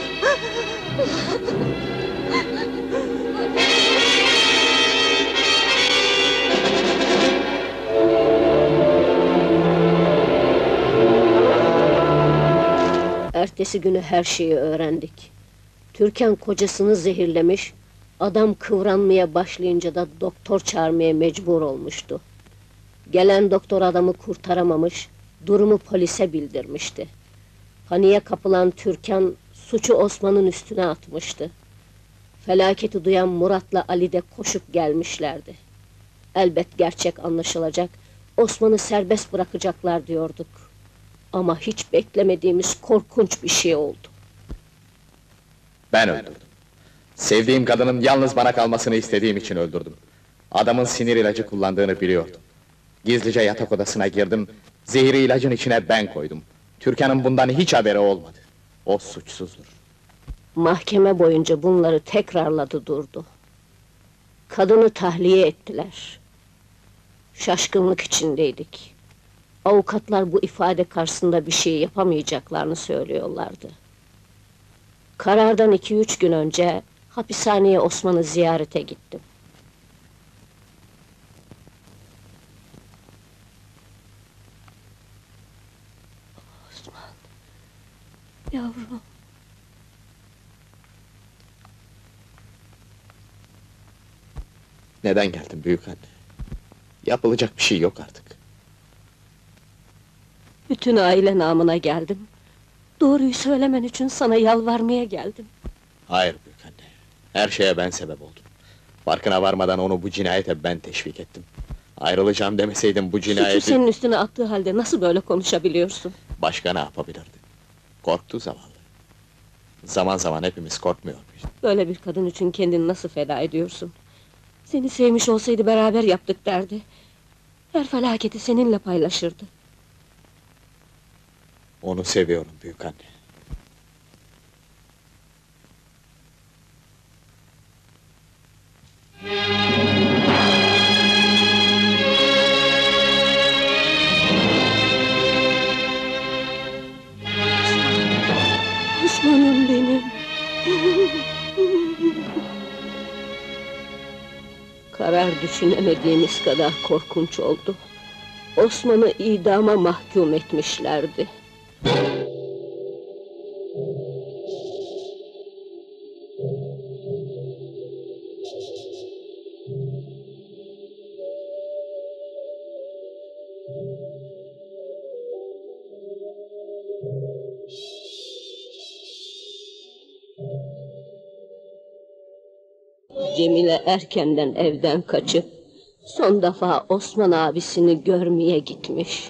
Ertesi günü her şeyi öğrendik. Türkan kocasını zehirlemiş, adam kıvranmaya başlayınca da doktor çağırmaya mecbur olmuştu. Gelen doktor adamı kurtaramamış, durumu polise bildirmişti. Paniğe kapılan Türkan, suçu Osman'ın üstüne atmıştı. Felaketi duyan Murat'la Ali de koşup gelmişlerdi. Elbet gerçek anlaşılacak, Osman'ı serbest bırakacaklar diyorduk. Ama hiç beklemediğimiz korkunç bir şey oldu. Ben öldürdüm. Sevdiğim kadının yalnız bana kalmasını istediğim için öldürdüm. Adamın sinir ilacı kullandığını biliyordum. Gizlice yatak odasına girdim, zehri ilacın içine ben koydum. Türkan'ın bundan hiç haberi olmadı. O suçsuzdur. Mahkeme boyunca bunları tekrarladı durdu. Kadını tahliye ettiler. Şaşkınlık içindeydik. Avukatlar bu ifade karşısında bir şey yapamayacaklarını söylüyorlardı. Karardan iki üç gün önce hapishaneye Osman'ı ziyarete gittim. Osman, yavrum. Neden geldin büyükanne? Yapılacak bir şey yok artık. Bütün aile namına geldim. Doğruyu söylemen için sana yalvarmaya geldim. Hayır büyükanne, her şeye ben sebep oldum. Farkına varmadan onu bu cinayete ben teşvik ettim. Ayrılacağım demeseydim bu cinayeti... Suçu senin üstüne attığı halde nasıl böyle konuşabiliyorsun? Başka ne yapabilirdi? Korktu zavallı. Zaman zaman hepimiz korkmuyor muyuz? Böyle bir kadın için kendini nasıl feda ediyorsun? Seni sevmiş olsaydı beraber yaptık derdi. Her felaketi seninle paylaşırdı. Onu seviyorum büyükanne. Osman'ım benim. Karar düşünemediğimiz kadar korkunç oldu. Osman'ı idama mahkum etmişlerdi. Cemile erkenden evden kaçıp son defa Osman abisini görmeye gitmiş.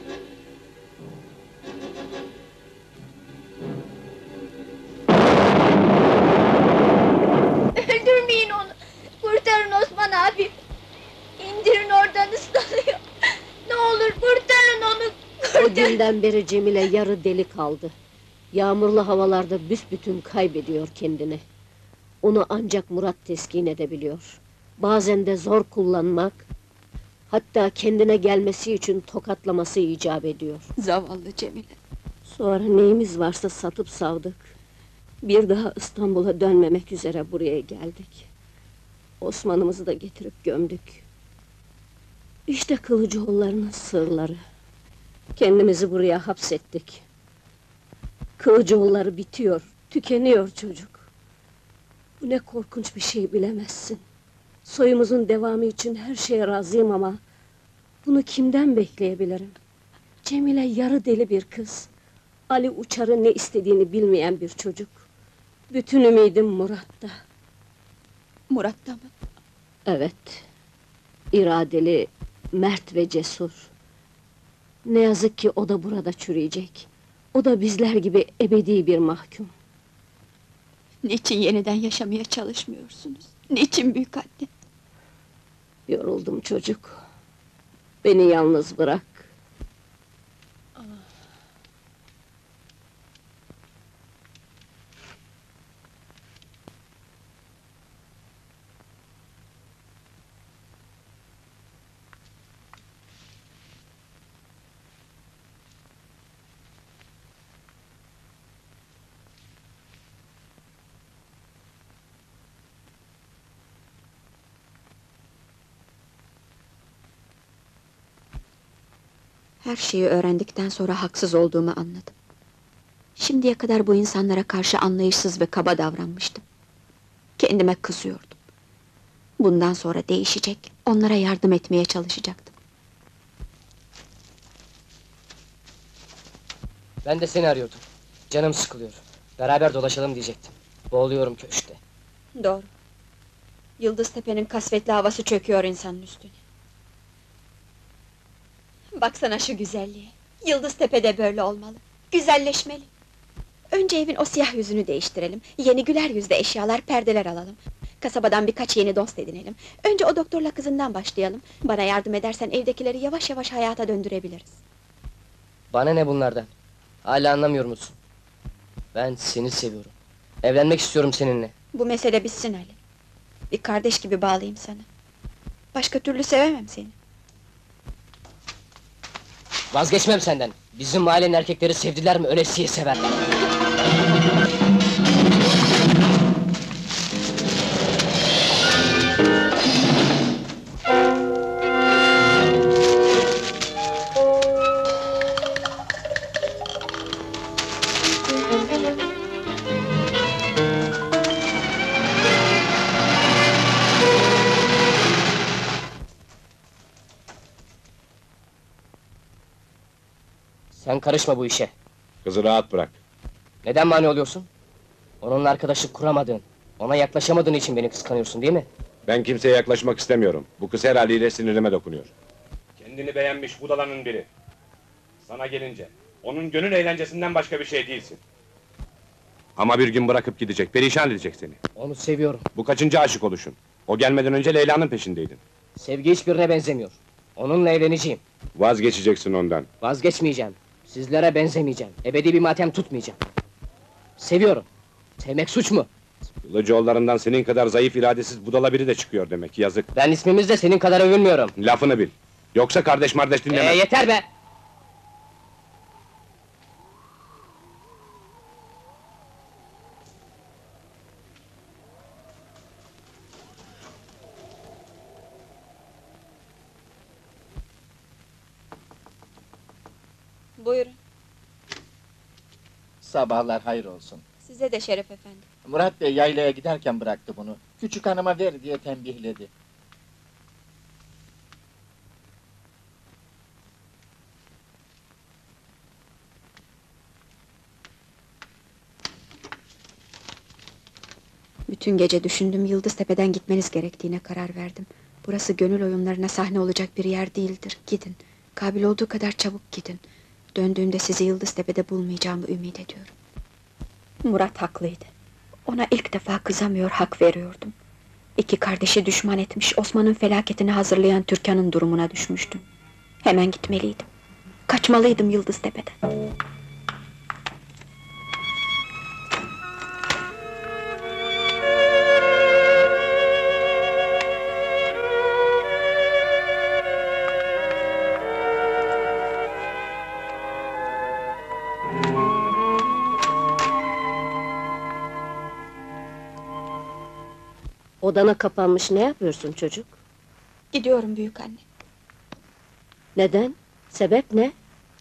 Öldürmeyin onu. Kurtarın Osman abi. İndirin oradan, ıslanıyor. Ne olur kurtarın onu. O günden beri Cemile yarı deli kaldı. Yağmurlu havalarda büsbütün kaybediyor kendini. Onu ancak Murat teskin edebiliyor. Bazen de zor kullanmak, hatta kendine gelmesi için tokatlaması icap ediyor. Zavallı Cemile. Sonra neyimiz varsa satıp savdık. Bir daha İstanbul'a dönmemek üzere buraya geldik. Osman'ımızı da getirip gömdük. İşte Kılıcıoğulları'nın sırları. Kendimizi buraya hapsettik. Kılıcıoğulları bitiyor, tükeniyor çocuk. Bu ne korkunç bir şey bilemezsin. Soyumuzun devamı için her şeye razıyım ama bunu kimden bekleyebilirim? Cemile yarı deli bir kız. Ali Uçar'ın ne istediğini bilmeyen bir çocuk. Bütün ümidim Murat'ta. Murat'ta mı? Evet. İradeli, mert ve cesur. Ne yazık ki o da burada çürüyecek. O da bizler gibi ebedi bir mahkum. Niçin yeniden yaşamaya çalışmıyorsunuz? Niçin büyük anne? Yoruldum çocuk. Beni yalnız bırak. Her şeyi öğrendikten sonra haksız olduğumu anladım. Şimdiye kadar bu insanlara karşı anlayışsız ve kaba davranmıştım. Kendime kızıyordum. Bundan sonra değişecek, onlara yardım etmeye çalışacaktım. Ben de seni arıyordum. Canım sıkılıyor. Beraber dolaşalım diyecektim. Boğuluyorum köşkte. Doğru. Yıldıztepe'nin kasvetli havası çöküyor insanın üstüne. Baksana şu güzelliğe. Yıldıztepe'de böyle olmalı. Güzelleşmeli. Önce evin o siyah yüzünü değiştirelim. Yeni güler yüzlü eşyalar, perdeler alalım. Kasabadan birkaç yeni dost edinelim. Önce o doktorla kızından başlayalım. Bana yardım edersen evdekileri yavaş yavaş hayata döndürebiliriz. Bana ne bunlardan? Hala anlamıyor musun? Ben seni seviyorum. Evlenmek istiyorum seninle. Bu mesele bitsin Ali. Bir kardeş gibi bağlıyım sana. Başka türlü sevemem seni. Vazgeçmem senden. Bizim mahallenin erkekleri sevdiler mi ölesiye severler. Sen karışma bu işe. Kızı rahat bırak. Neden mani oluyorsun? Onunla arkadaşlık kuramadığın, ona yaklaşamadığın için beni kıskanıyorsun değil mi? Ben kimseye yaklaşmak istemiyorum. Bu kız her haliyle sinirime dokunuyor. Kendini beğenmiş budalanın biri. Sana gelince, onun gönül eğlencesinden başka bir şey değilsin. Ama bir gün bırakıp gidecek, perişan edecek seni. Onu seviyorum. Bu kaçıncı aşık oluşun? O gelmeden önce Leyla'nın peşindeydin. Sevgi hiçbirine benzemiyor. Onunla evleneceğim. Vazgeçeceksin ondan. Vazgeçmeyeceğim. Sizlere benzemeyeceğim. Ebedi bir matem tutmayacağım. Seviyorum. Sevmek suç mu? Kılıcıoğullarından senin kadar zayıf iradesiz budala biri de çıkıyor demek, yazık. Ben ismimizle senin kadar övünmüyorum. Lafını bil. Yoksa kardeş mardeş dinlemez. Ee, yeter be! Buyurun. Sabahlar hayır olsun. Size de Şeref efendi. Murat Bey yaylaya giderken bıraktı bunu. Küçük hanıma ver diye tembihledi. Bütün gece düşündüm, Yıldıztepe'den gitmeniz gerektiğine karar verdim. Burası gönül oyunlarına sahne olacak bir yer değildir. Gidin, kabil olduğu kadar çabuk gidin. Döndüğümde sizi Yıldıztepe'de bulmayacağımı ümit ediyorum. Murat haklıydı. Ona ilk defa kızamıyor, hak veriyordum. İki kardeşi düşman etmiş, Osman'ın felaketini hazırlayan Türkan'ın durumuna düşmüştüm. Hemen gitmeliydim. Kaçmalıydım Yıldıztepe'den. Odana kapanmış ne yapıyorsun çocuk? Gidiyorum büyükanne. Neden? Sebep ne?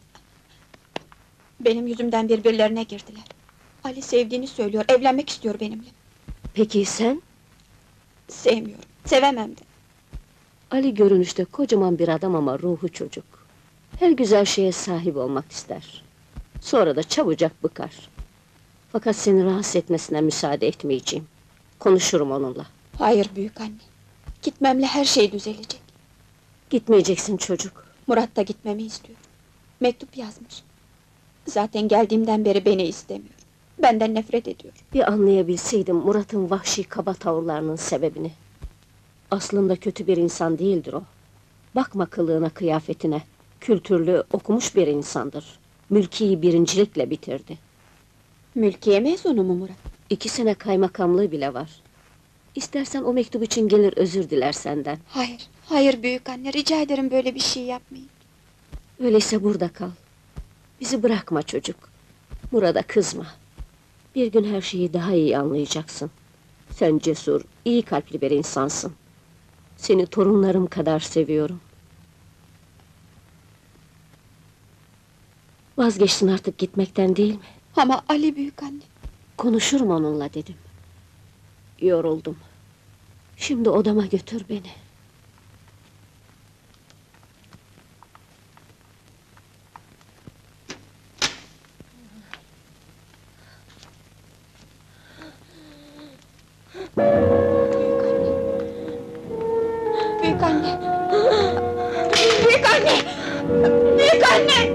Benim yüzümden birbirlerine girdiler. Ali sevdiğini söylüyor, evlenmek istiyor benimle. Peki sen? Sevmiyorum, sevemem de. Ali görünüşte kocaman bir adam ama ruhu çocuk. Her güzel şeye sahip olmak ister. Sonra da çabucak bıkar. Fakat seni rahatsız etmesine müsaade etmeyeceğim. Konuşurum onunla. Hayır büyükanne. Gitmemle her şey düzelecek. Gitmeyeceksin çocuk. Murat da gitmemi istiyor. Mektup yazmış. Zaten geldiğimden beri beni istemiyor. Benden nefret ediyor. Bir anlayabilseydim Murat'ın vahşi kaba tavırlarının sebebini. Aslında kötü bir insan değildir o. Bakma kılığına, kıyafetine. Kültürlü, okumuş bir insandır. Mülkiyi birincilikle bitirdi. Mülkiye mezunu mu Murat? İki sene kaymakamlığı bile var. İstersen o mektup için gelir özür diler senden. Hayır, hayır büyükanne, rica ederim böyle bir şey yapmayın. Öyleyse burada kal. Bizi bırakma çocuk. Murat'a kızma. Bir gün her şeyi daha iyi anlayacaksın. Sen cesur, iyi kalpli bir insansın. Seni torunlarım kadar seviyorum. Vazgeçtin artık gitmekten değil mi? Ama Ali büyükanne. Konuşurum onunla dedim. Yoruldum. Şimdi odama götür beni. Büyükanne. Büyükanne. Büyükanne.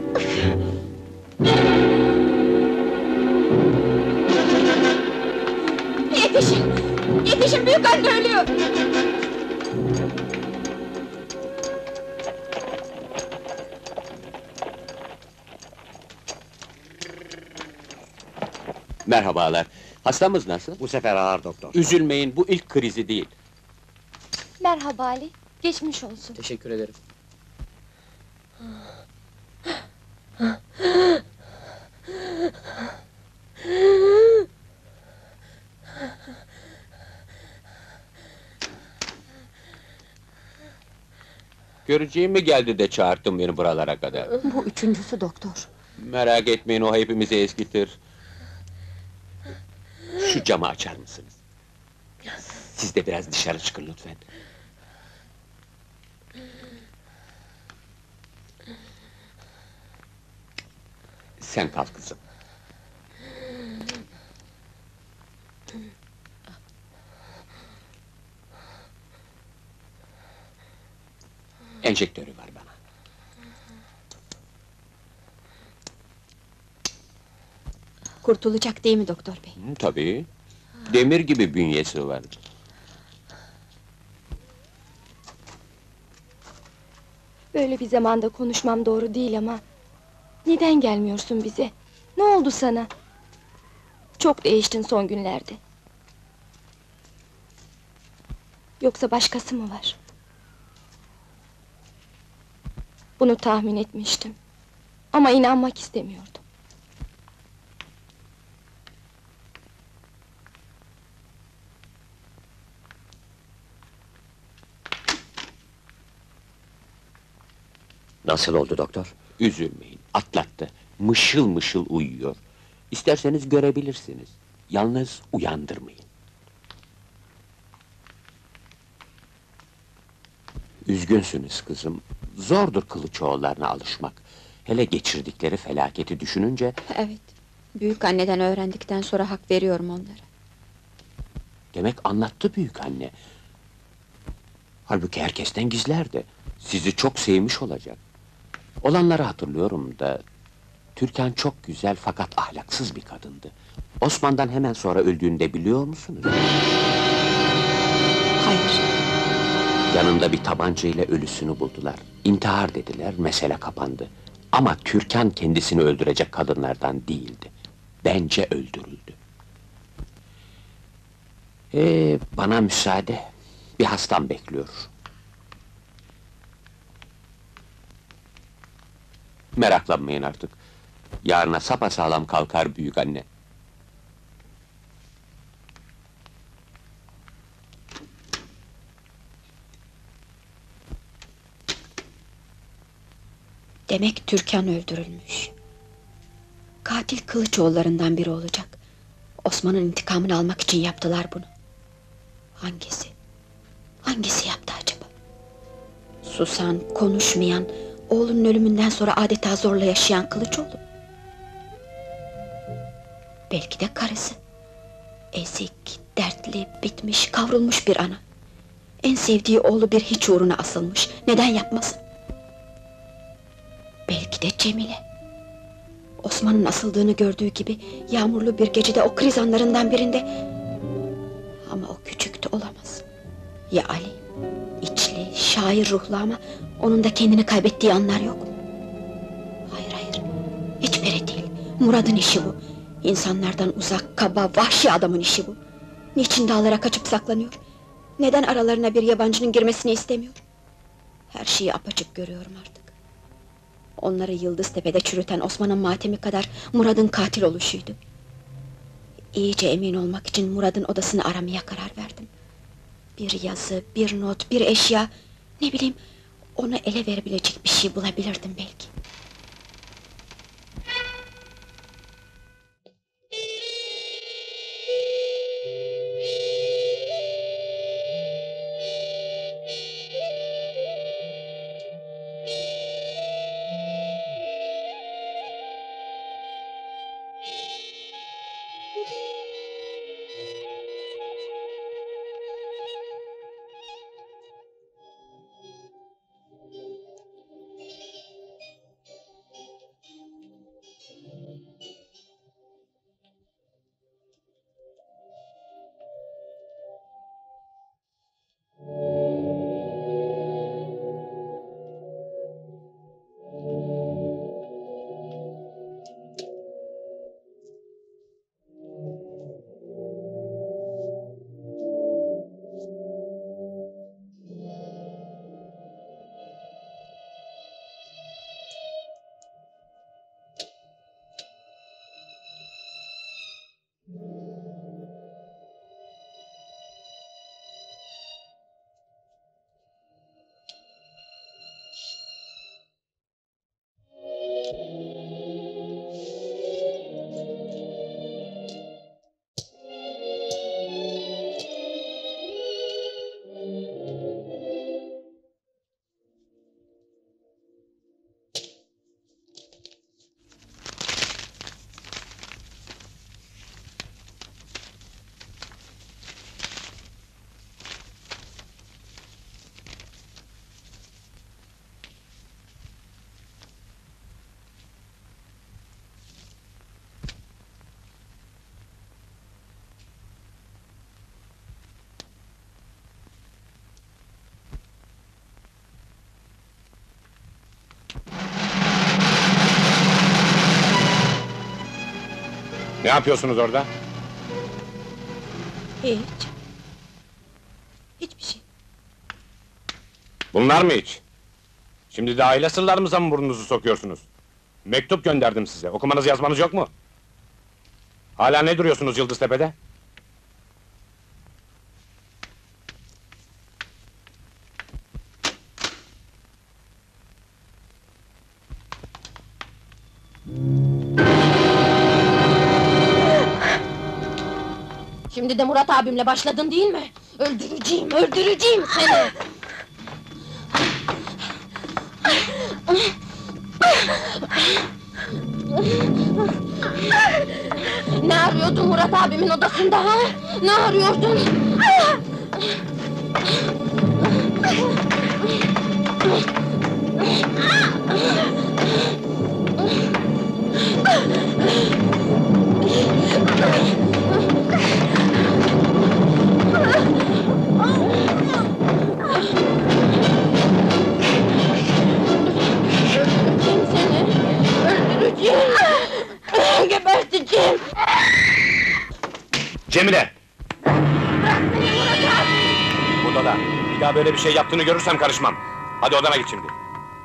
Yetişin. Yetişin, büyükanne ölüyor. Merhabalar. Hastamız nasıl? Bu sefer ağır doktor. Üzülmeyin, bu ilk krizi değil. Merhaba Ali, geçmiş olsun. Teşekkür ederim. Göreceğim mi geldi de çağırttın beni buralara kadar? Bu üçüncüsü doktor. Merak etmeyin, o hepimizi eskitir. Şu camı açar mısınız? Siz de biraz dışarı çıkın lütfen. Sen kalk kızım. Enjektörü var bana. Kurtulacak değil mi doktor bey? Hı, tabii. Demir gibi bünyesi var. Böyle bir zamanda konuşmam doğru değil ama... Neden gelmiyorsun bize? Ne oldu sana? Çok değiştin son günlerde. Yoksa başkası mı var? Bunu tahmin etmiştim. Ama inanmak istemiyordum. Nasıl oldu doktor? Üzülmeyin, atlattı. Mışıl mışıl uyuyor. İsterseniz görebilirsiniz. Yalnız uyandırmayın. Üzgünsünüz kızım. Zordur Kılıçoğullarına alışmak. Hele geçirdikleri felaketi düşününce... Evet, büyükanneden öğrendikten sonra hak veriyorum onlara. Demek anlattı büyükanne. Halbuki herkesten gizlerdi. Sizi çok sevmiş olacak. Olanları hatırlıyorum da... Türkan çok güzel fakat ahlaksız bir kadındı. Osman'dan hemen sonra öldüğünü de biliyor musunuz? Hayır. Yanında bir tabancayla ölüsünü buldular. İntihar dediler, mesele kapandı. Ama Türkan kendisini öldürecek kadınlardan değildi. Bence öldürüldü. Ee, bana müsaade. Bir hastam bekliyor. Meraklanmayın artık. Yarına sapasağlam kalkar büyükanne. Demek Türkan öldürülmüş. Katil Kılıçoğullarından biri olacak. Osman'ın intikamını almak için yaptılar bunu. Hangisi? Hangisi yaptı acaba? Susan, konuşmayan, oğlunun ölümünden sonra adeta zorla yaşayan Kılıçoğlu. Belki de karısı. Ezik, dertli, bitmiş, kavrulmuş bir ana. En sevdiği oğlu bir hiç uğruna asılmış. Neden yapmasın? Belki de Cemile. Osman'ın asıldığını gördüğü gibi yağmurlu bir gecede o kriz anlarından birinde... Ama o küçüktü, olamaz. Ya Ali? İçli, şair ruhlu ama onun da kendini kaybettiği anlar yok mu? Hayır hayır, hiçbiri değil. Murad'ın işi bu. İnsanlardan uzak, kaba, vahşi adamın işi bu. Niçin dağlara kaçıp saklanıyor? Neden aralarına bir yabancının girmesini istemiyor? Her şeyi apaçık görüyorum artık. Onları Yıldıztepe'de çürüten Osman'ın matemi kadar Murad'ın katil oluşuydu. İyice emin olmak için Murad'ın odasını aramaya karar verdim. Bir yazı, bir not, bir eşya... Ne bileyim, onu ele verebilecek bir şey bulabilirdim belki. Ne yapıyorsunuz orada? Hiç. Hiçbir şey. Bunlar mı hiç? Şimdi de aile sırlarımıza mı burnunuzu sokuyorsunuz? Mektup gönderdim size, okumanız yazmanız yok mu? Hala ne duruyorsunuz Yıldıztepe'de? Şimdi de Murat abimle başladın değil mi? Öldüreceğim, öldüreceğim seni! Ne arıyordun Murat Murat abimin odasında ha? Ne arıyordun? Öldüreceğim seni! Öldüreceğim! Geberteceğim! Cemile! Bırak beni Murat abi! Bu da. Bir daha böyle bir şey yaptığını görürsem karışmam. Hadi odana git şimdi.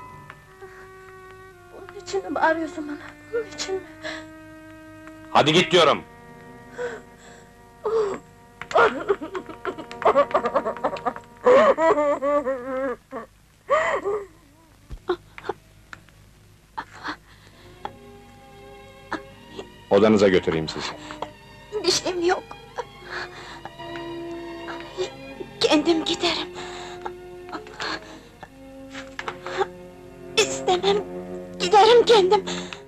Bunun için mi arıyorsun bana? Bunun için mi? Hadi git diyorum. Odanıza götüreyim sizi. Bir şeyim yok. Kendim giderim. İstemem. Giderim kendim.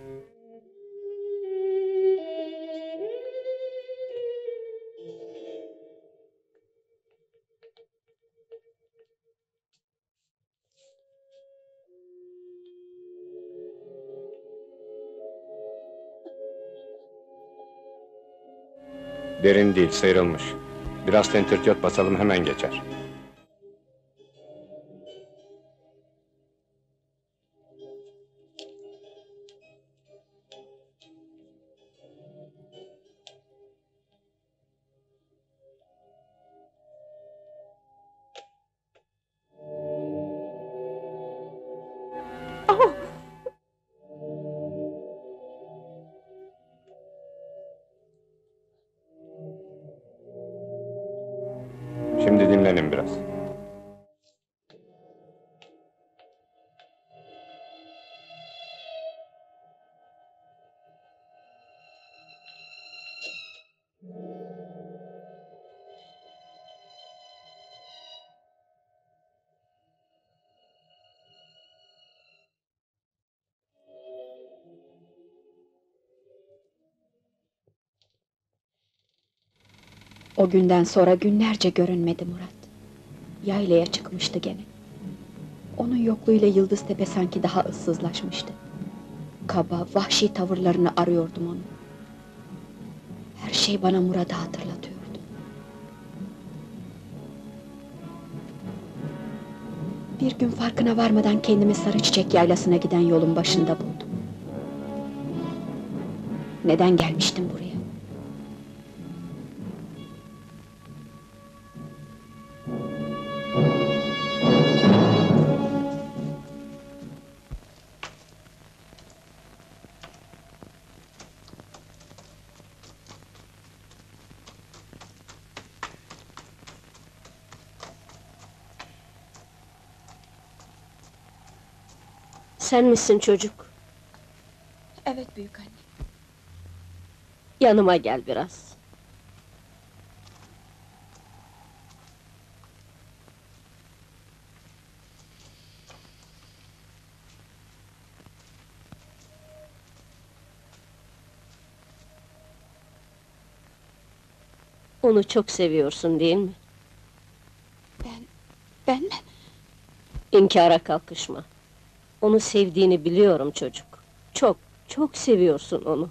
Derin değil, sıyrılmış. Biraz tentirtiyot basalım, hemen geçer. Şimdi dinlenin biraz. O günden sonra günlerce görünmedi Murat. Yaylaya çıkmıştı gene. Onun yokluğuyla Yıldıztepe sanki daha ıssızlaşmıştı. Kaba, vahşi tavırlarını arıyordum onu. Her şey bana Murat'ı hatırlatıyordu. Bir gün farkına varmadan kendimi Sarıçiçek Yaylası'na giden yolun başında buldum. Neden gelmiştim buraya? Sen misin çocuk? Evet büyük anne. Yanıma gel biraz. Onu çok seviyorsun değil mi? Ben, ben mi? İnkara kalkışma. Onu sevdiğini biliyorum çocuk. Çok, çok seviyorsun onu.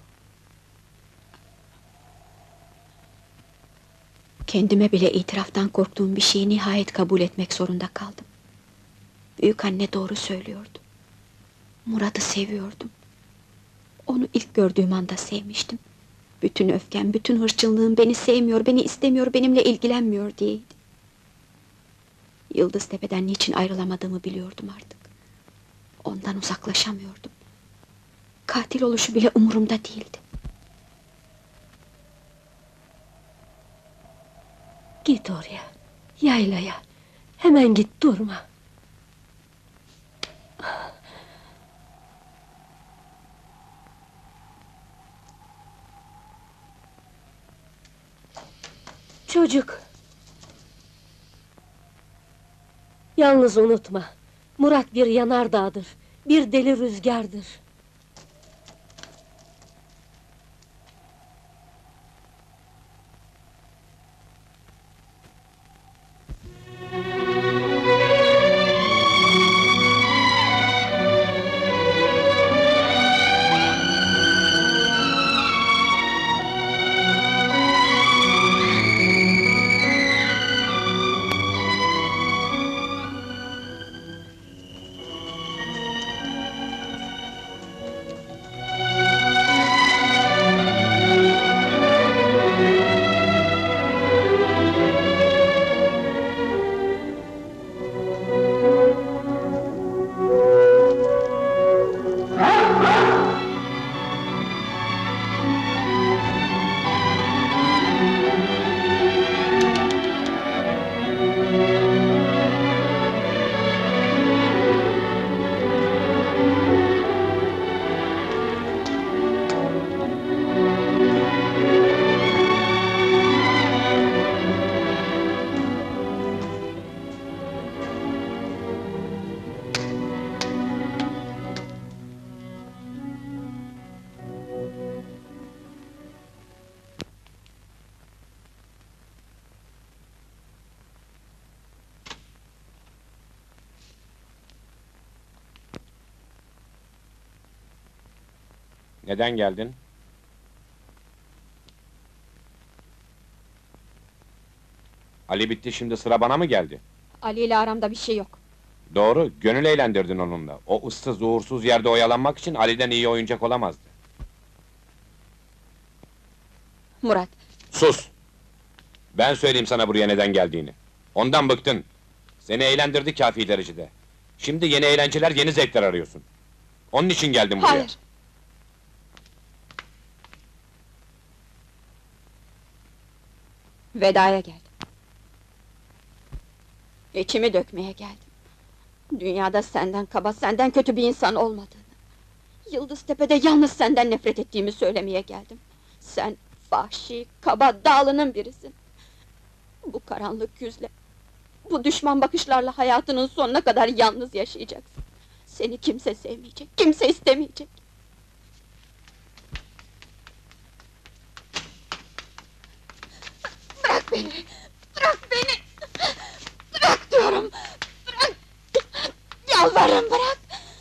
Kendime bile itiraftan korktuğum bir şeyi nihayet kabul etmek zorunda kaldım. Büyük anne doğru söylüyordu. Murat'ı seviyordum. Onu ilk gördüğüm anda sevmiştim. Bütün öfkem, bütün hırçınlığım beni sevmiyor, beni istemiyor, benimle ilgilenmiyor diyeydi. Yıldıztepe'den niçin ayrılamadığımı biliyordum artık. Ondan uzaklaşamıyordum. Katil oluşu bile umurumda değildi. Git oraya, yaylaya. Hemen git, durma. Çocuk! Yalnız unutma, Murat bir yanardağdır, bir deli rüzgardır. Neden geldin? Ali bitti, şimdi sıra bana mı geldi? Ali ile aramda bir şey yok. Doğru, gönül eğlendirdin onunla. O ıssız, uğursuz yerde oyalanmak için Ali'den iyi oyuncak olamazdı. Murat, Sus! Ben söyleyeyim sana buraya neden geldiğini. Ondan bıktın. Seni eğlendirdi kafi derecede. Şimdi yeni eğlenceler, yeni zevkler arıyorsun. Onun için geldim buraya. hayır. Vedaya geldim. İçimi dökmeye geldim. Dünyada senden kaba, senden kötü bir insan olmadığını... Yıldıztepe'de yalnız senden nefret ettiğimi söylemeye geldim. Sen vahşi, kaba, dağlının birisin. Bu karanlık yüzle, bu düşman bakışlarla hayatının sonuna kadar yalnız yaşayacaksın. Seni kimse sevmeyecek, kimse istemeyecek. Bırak beni! Bırak beni! Bırak diyorum! Bırak! Yalvarırım bırak!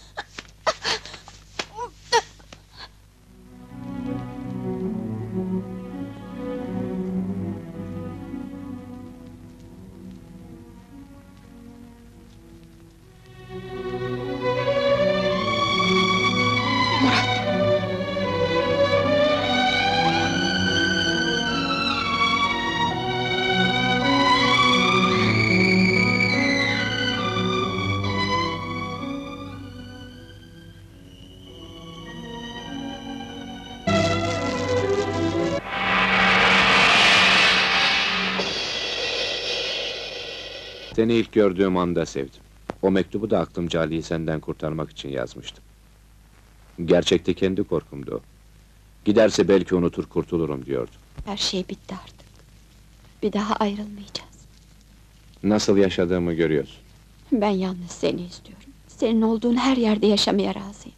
Seni ilk gördüğüm anda sevdim. O mektubu da aklımca Ali'yi senden kurtarmak için yazmıştım. Gerçekte kendi korkumdu o. Giderse belki unutur kurtulurum diyordum. Her şey bitti artık. Bir daha ayrılmayacağız. Nasıl yaşadığımı görüyorsun. Ben yalnız seni istiyorum. Senin olduğun her yerde yaşamaya razıyım.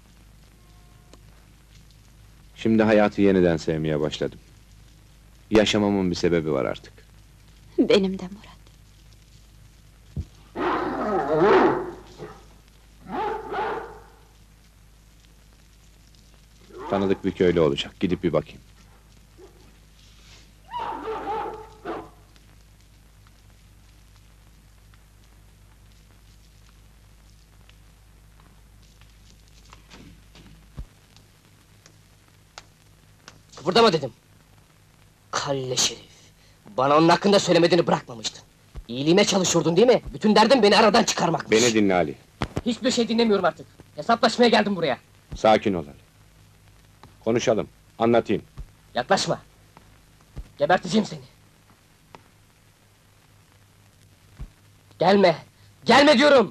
Şimdi hayatı yeniden sevmeye başladım. Yaşamamın bir sebebi var artık. Benim de Murat. Tanıdık bir köylü olacak, gidip bir bakayım. Kıpırdama dedim. Kalle şerif. Bana onun hakkında söylemediğini bırakmamıştın. İyiliğime çalışıyordun değil mi? Bütün derdin beni aradan çıkarmakmış. Beni dinle Ali. Hiçbir şey dinlemiyorum artık. Hesaplaşmaya geldim buraya. Sakin ol Ali. Konuşalım, anlatayım. Yaklaşma. Geberteceğim seni. Gelme. Gelme diyorum.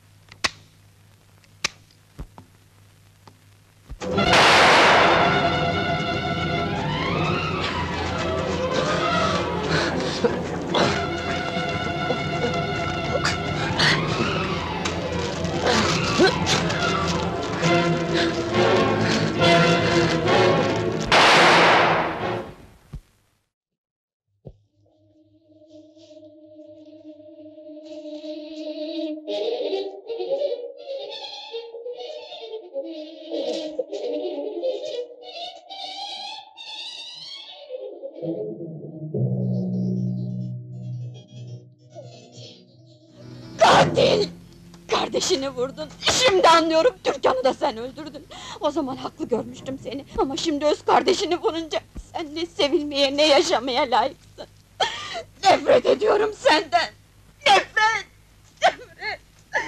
Katil! Kardeşini vurdun. Şimdi anlıyorum, Türkan'ı da sen öldürdün. O zaman haklı görmüştüm seni. Ama şimdi öz kardeşini vurunca... Sen ne sevilmeye, ne yaşamaya layıksın. Nefret ediyorum senden! Nefret! Nefret!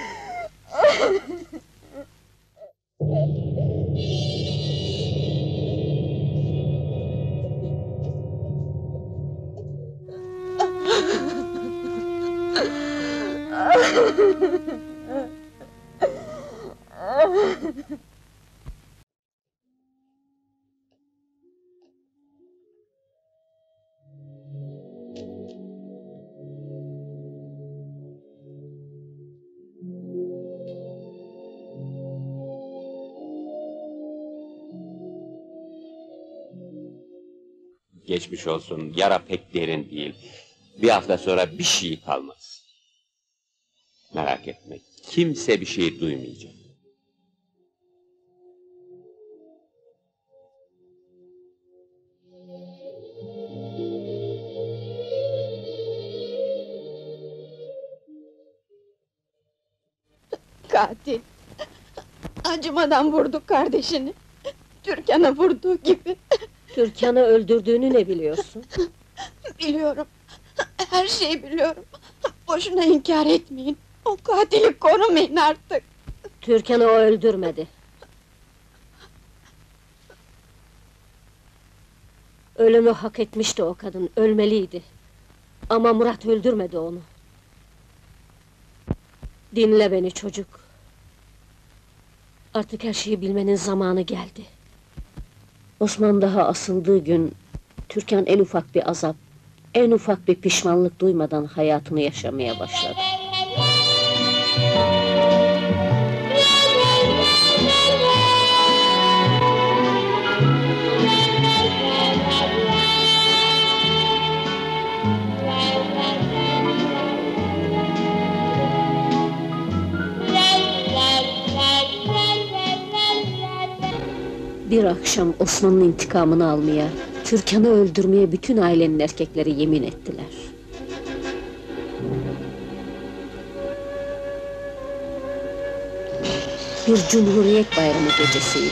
Geçmiş olsun, yara pek derin değil. Bir hafta sonra bir şey kalmaz. Merak etme, kimse bir şey duymayacak. Katil! Acımadan vurdu kardeşini. Türkan'ı vurduğu gibi. Türkan'ı öldürdüğünü ne biliyorsun? Biliyorum. Her şeyi biliyorum. Boşuna inkar etmeyin. O katili korumayın artık. Türkan'ı o öldürmedi. Ölümü hak etmişti o kadın, ölmeliydi. Ama Murat öldürmedi onu. Dinle beni çocuk. Artık her şeyi bilmenin zamanı geldi. Osman daha asıldığı gün, Türkan en ufak bir azap, en ufak bir pişmanlık duymadan hayatını yaşamaya başladı. Bir akşam Osman'ın intikamını almaya, Türkan'ı öldürmeye bütün ailenin erkekleri yemin ettiler. Bir Cumhuriyet Bayramı gecesiydi.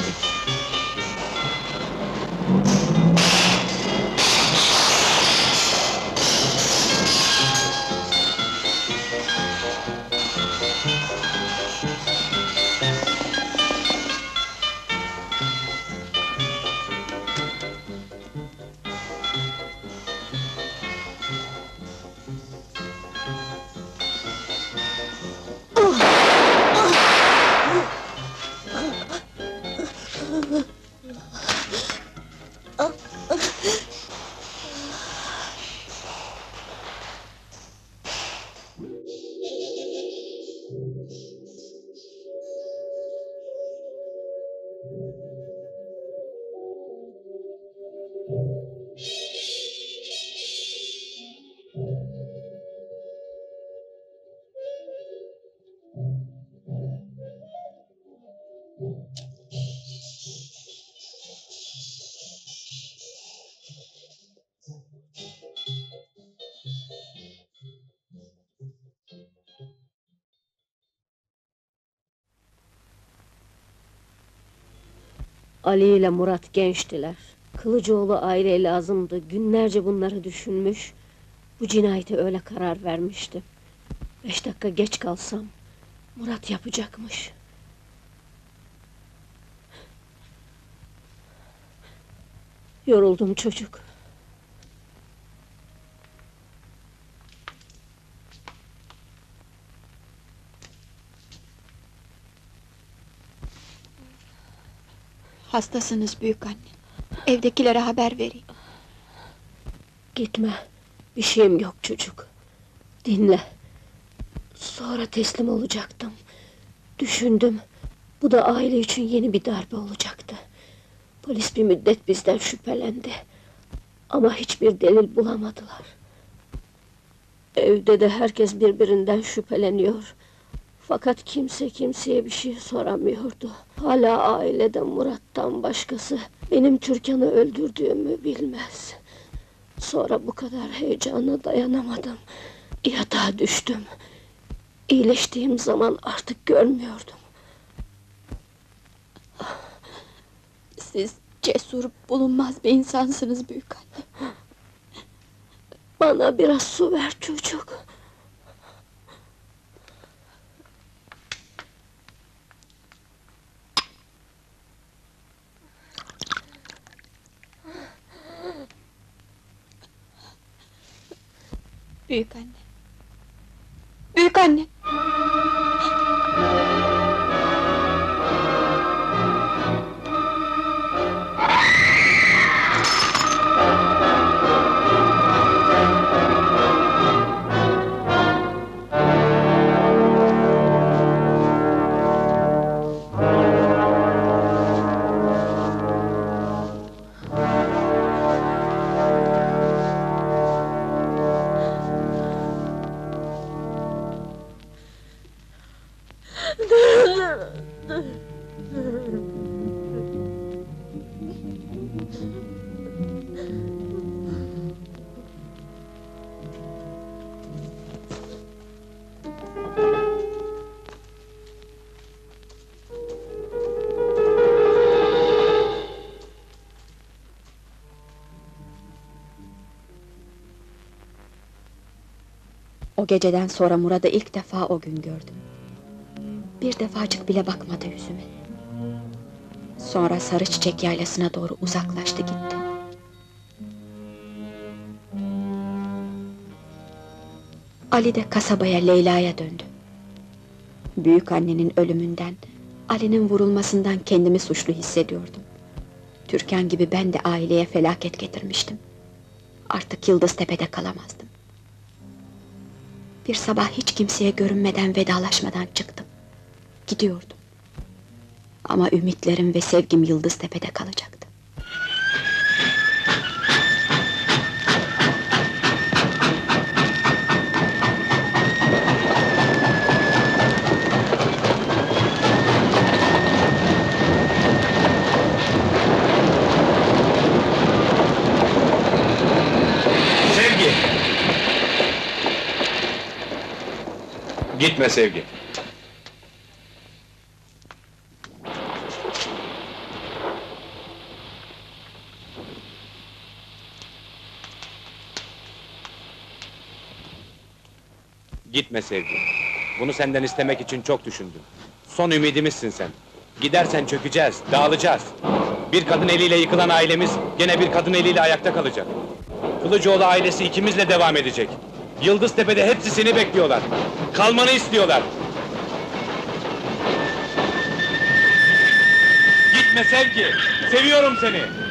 Ali ile Murat gençtiler. Kılıcıoğlu aile lazımdı. Günlerce bunları düşünmüş, bu cinayete öyle karar vermişti. Beş dakika geç kalsam, Murat yapacakmış. Yoruldum çocuk. Hastasınız büyük anne. Evdekilere haber vereyim. Gitme, bir şeyim yok çocuk. Dinle. Sonra teslim olacaktım. Düşündüm, bu da aile için yeni bir darbe olacaktı. Polis bir müddet bizden şüphelendi. Ama hiçbir delil bulamadılar. Evde de herkes birbirinden şüpheleniyor. Fakat kimse kimseye bir şey soramıyordu. Hala ailede Murat'tan başkası benim Türkan'ı öldürdüğümü bilmez. Sonra bu kadar heyecana dayanamadım. Yatağa düştüm. İyileştiğim zaman artık görmüyordum. Siz cesur, bulunmaz bir insansınız büyük anne. Bana biraz su ver çocuk. Büyük anne. Büyük anne. O geceden sonra Murat'ı ilk defa o gün gördüm. Bir defacık bile bakmadı yüzüme. Sonra Sarı Çiçek Yaylası'na doğru uzaklaştı gitti. Ali de kasabaya Leyla'ya döndü. Büyük annenin ölümünden, Ali'nin vurulmasından kendimi suçlu hissediyordum. Türkan gibi ben de aileye felaket getirmiştim. Artık Yıldıztepe'de kalamazdım. Bir sabah hiç kimseye görünmeden vedalaşmadan çıktım. Gidiyordum. Ama ümitlerim ve sevgim Yıldıztepe'de kalacaktı. Sevgi! Gitme Sevgi. Gitme Sevgi. Bunu senden istemek için çok düşündüm. Son ümidimizsin sen. Gidersen çökeceğiz, dağılacağız. Bir kadın eliyle yıkılan ailemiz, gene bir kadın eliyle ayakta kalacak. Kılıcıoğlu ailesi ikimizle devam edecek. Yıldıztepe'de hepsi seni bekliyorlar. Kalmanı istiyorlar. Gitme Sevgi! Seviyorum seni!